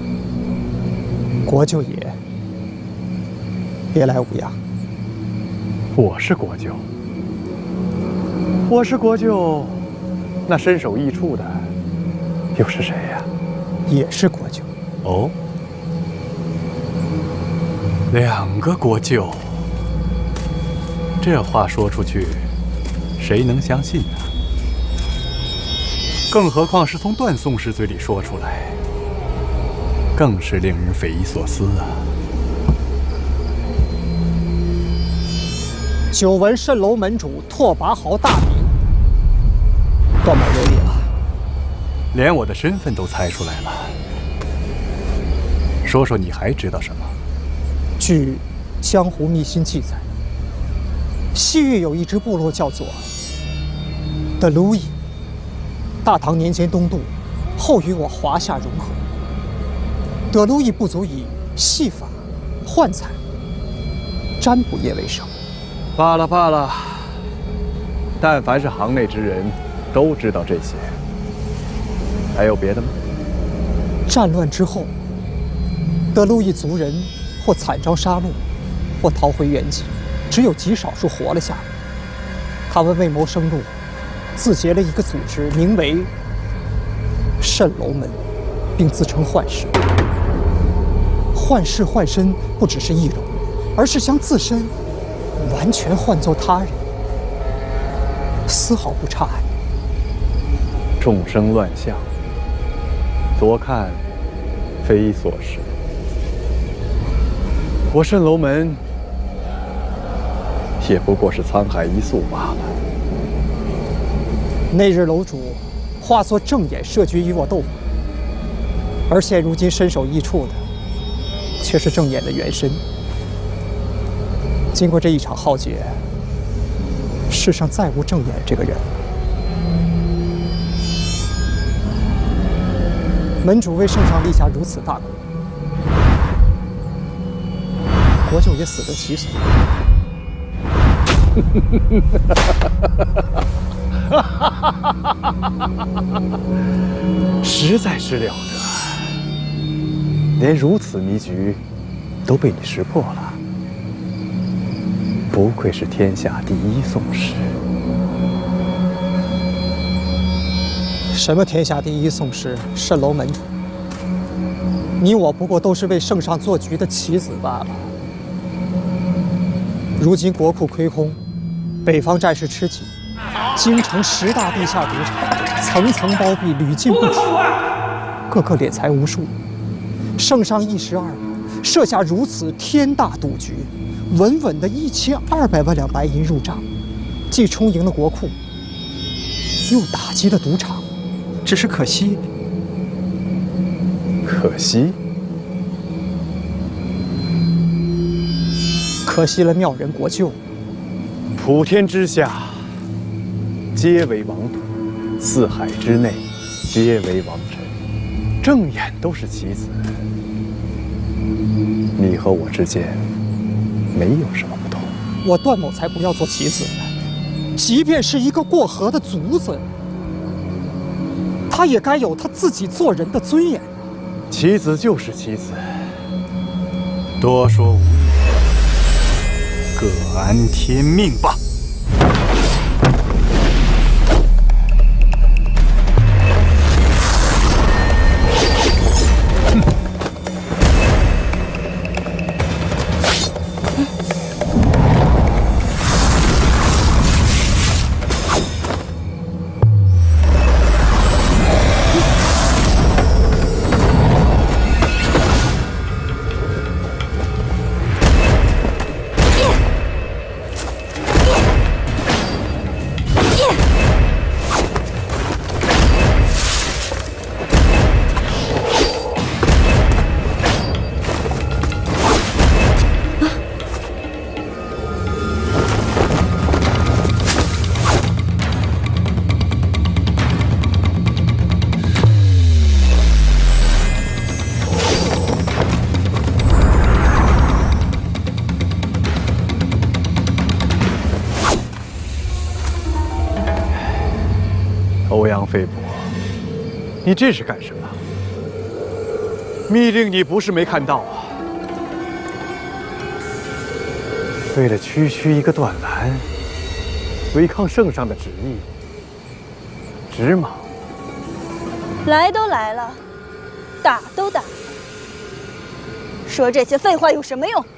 国舅爷，别来无恙。 我是国舅，我是国舅，那身首异处的又是谁呀？ 也是国舅。 哦，两个国舅，这话说出去，谁能相信呢？ 更何况是从段宗师嘴里说出来，更是令人匪夷所思啊！ 久闻蜃楼门主拓跋豪大名，段某有礼了。 连我的身份都猜出来了。说说你还知道什么？ 据江湖秘辛记载，西域有一支部落叫做德鲁伊。大唐年间东渡，后与我华夏融合。德鲁伊部族以戏法、幻彩、占卜业为生。 罢了罢了，但凡是行内之人，都知道这些。还有别的吗？ 战乱之后，德鲁伊族人或惨遭杀戮，或逃回原籍，只有极少数活了下来。他们为谋生路，自结了一个组织，名为蜃楼门，并自称幻视。幻视幻身不只是易容，而是将自身完全换作他人，丝毫不差碍。 众生乱象，多看非所识。我蜃楼门也不过是沧海一粟罢了。 那日楼主化作正眼设局于我斗法，而现如今身首异处的，却是正眼的原身。经过这一场浩劫，世上再无正眼这个人。门主为圣上立下如此大功，国舅也死得其所。 实在是了得，连如此迷局都被你识破了，不愧是天下第一宋师。 什么天下第一宋师？蜃楼门主，你我不过都是为圣上做局的棋子罢了。如今国库亏空，北方战事吃紧，京城十大地下赌场层层包庇，屡禁不止，个个敛财无数。圣上一时二秒设下如此天大赌局，稳稳的一千二百万两白银入账，既充盈了国库，又打击了赌场。只是可惜， 可惜， 可惜了妙人国舅。 普天之下，皆为王土；四海之内，皆为王臣。正眼都是棋子，你和我之间没有什么不同。 我段某才不要做棋子呢，即便是一个过河的卒子，他也该有他自己做人的尊严。 棋子就是棋子，多说无益，各安天命吧。欧阳飞伯，你这是干什么？密令你不是没看到啊！为了区区一个段兰，违抗圣上的旨意，值吗？ 来都来了，打都打了，说这些废话有什么用？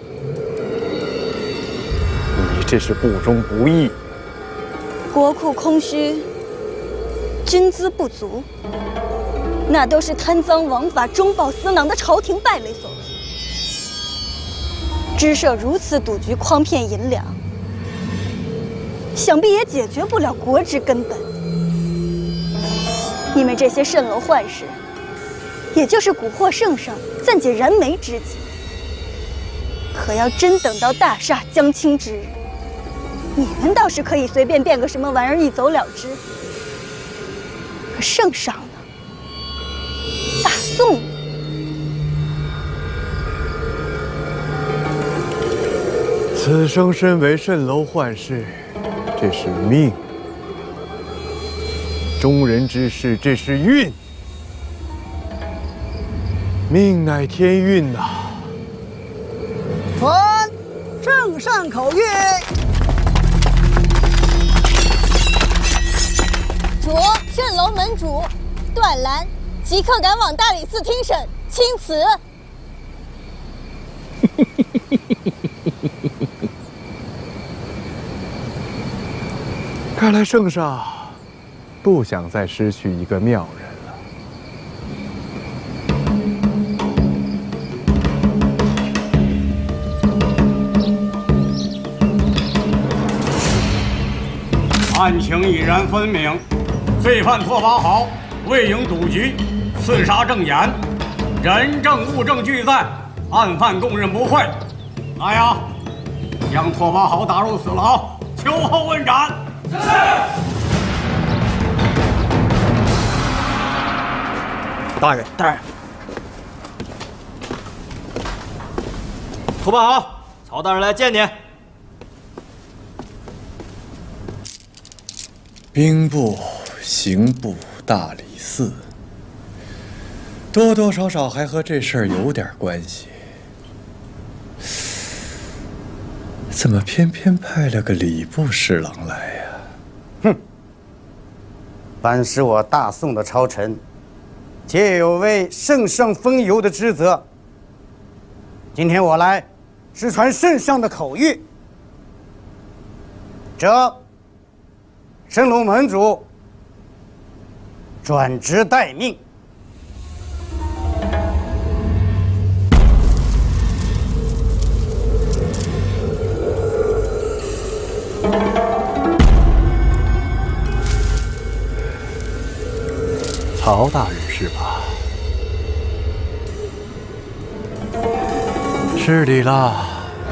你这是不忠不义。 国库空虚，军资不足，那都是贪赃枉法、中饱私囊的朝廷败类所为。支设如此赌局，诓骗银两， 想必也解决不了国之根本。你们这些蜃楼幻士，也就是蛊惑圣上，暂解燃眉之急。可要真等到大厦将倾之日，你们倒是可以随便变个什么玩意儿一走了之。可圣上呢？大宋。 此生身为蜃楼幻士，这是命；中人之事，这是运。命乃天运呐、啊！ 传圣上口谕： 着蜃楼门主段兰即刻赶往大理寺听审，钦此。 看来圣上不想再失去一个妙人了。案情已然分明，罪犯拓跋豪未营赌局，刺杀郑岩，人证物证俱在，案犯供认不讳。来呀，将拓跋豪打入死牢，秋后问斩。 是。 大人，大人，拓跋豪，曹大人来见你。 兵部、刑部、大理寺，多多少少还和这事儿有点关系。怎么偏偏派了个礼部侍郎来呀？ 哼，凡是我大宋的朝臣，皆有为圣上封游的职责。今天我来，是传圣上的口谕。这蜃楼门主转职待命。 曹大人是吧？失礼了。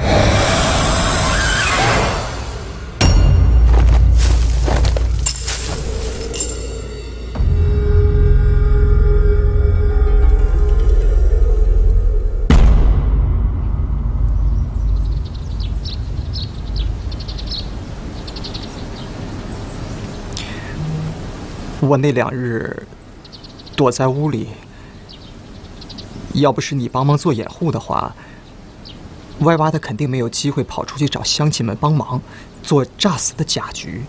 我那两日。 躲在屋里，要不是你帮忙做掩护的话，歪娃的肯定没有机会跑出去找乡亲们帮忙，做诈死的假局。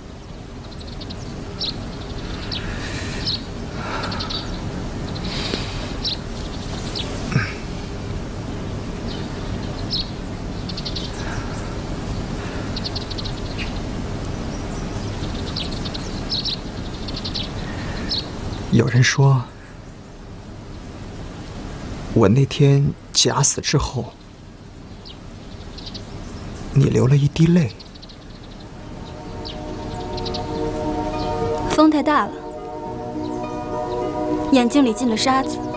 有人说，我那天假死之后，你流了一滴泪。 风太大了，眼睛里进了沙子。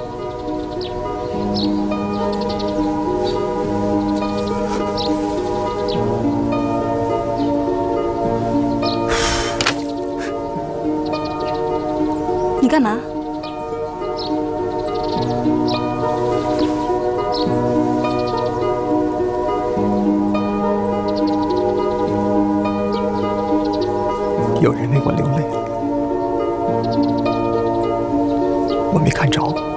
你干嘛？ 有人为我流泪了，我没看着。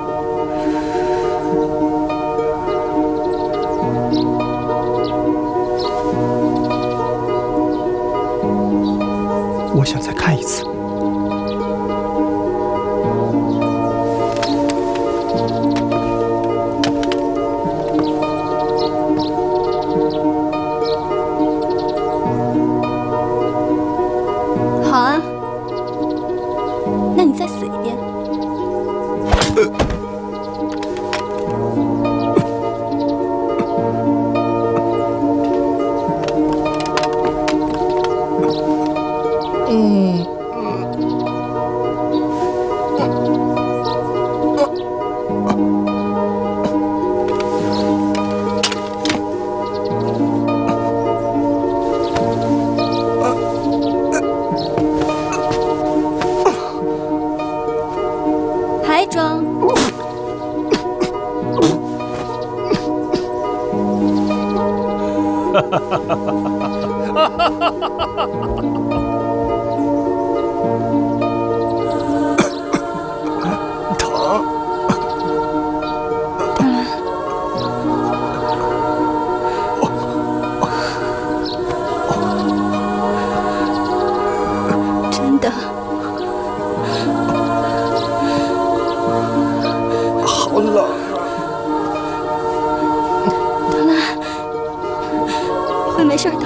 我想再看一次。 好啊，那你再死一遍。 的。 好冷。 段兰，会没事的，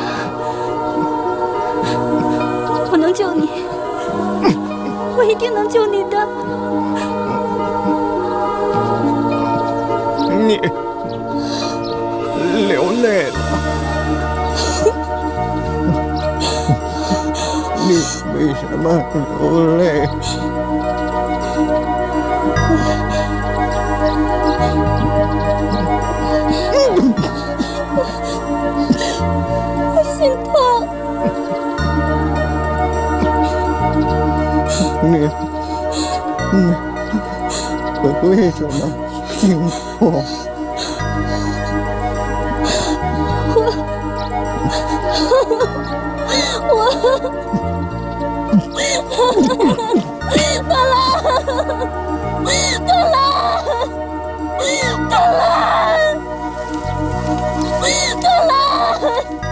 我能救你，我一定能救你的。 你流泪了。你为什么流泪？ 我心痛。 你你为什么心痛？ 我我。段兰，段兰，段兰，段兰！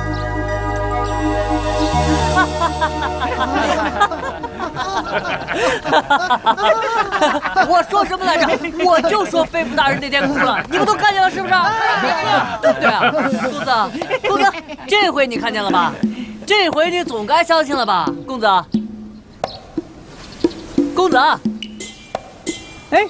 我说什么来着？我就说飞虎大人那天哭了，你们都看见了是不是？对不对啊？公子，公子，这回你看见了吧？这回你总该相信了吧，公子？公子，哎，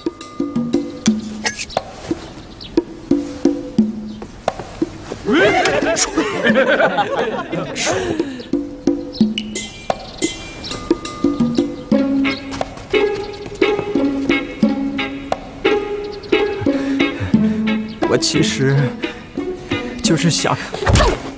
我其实就是想。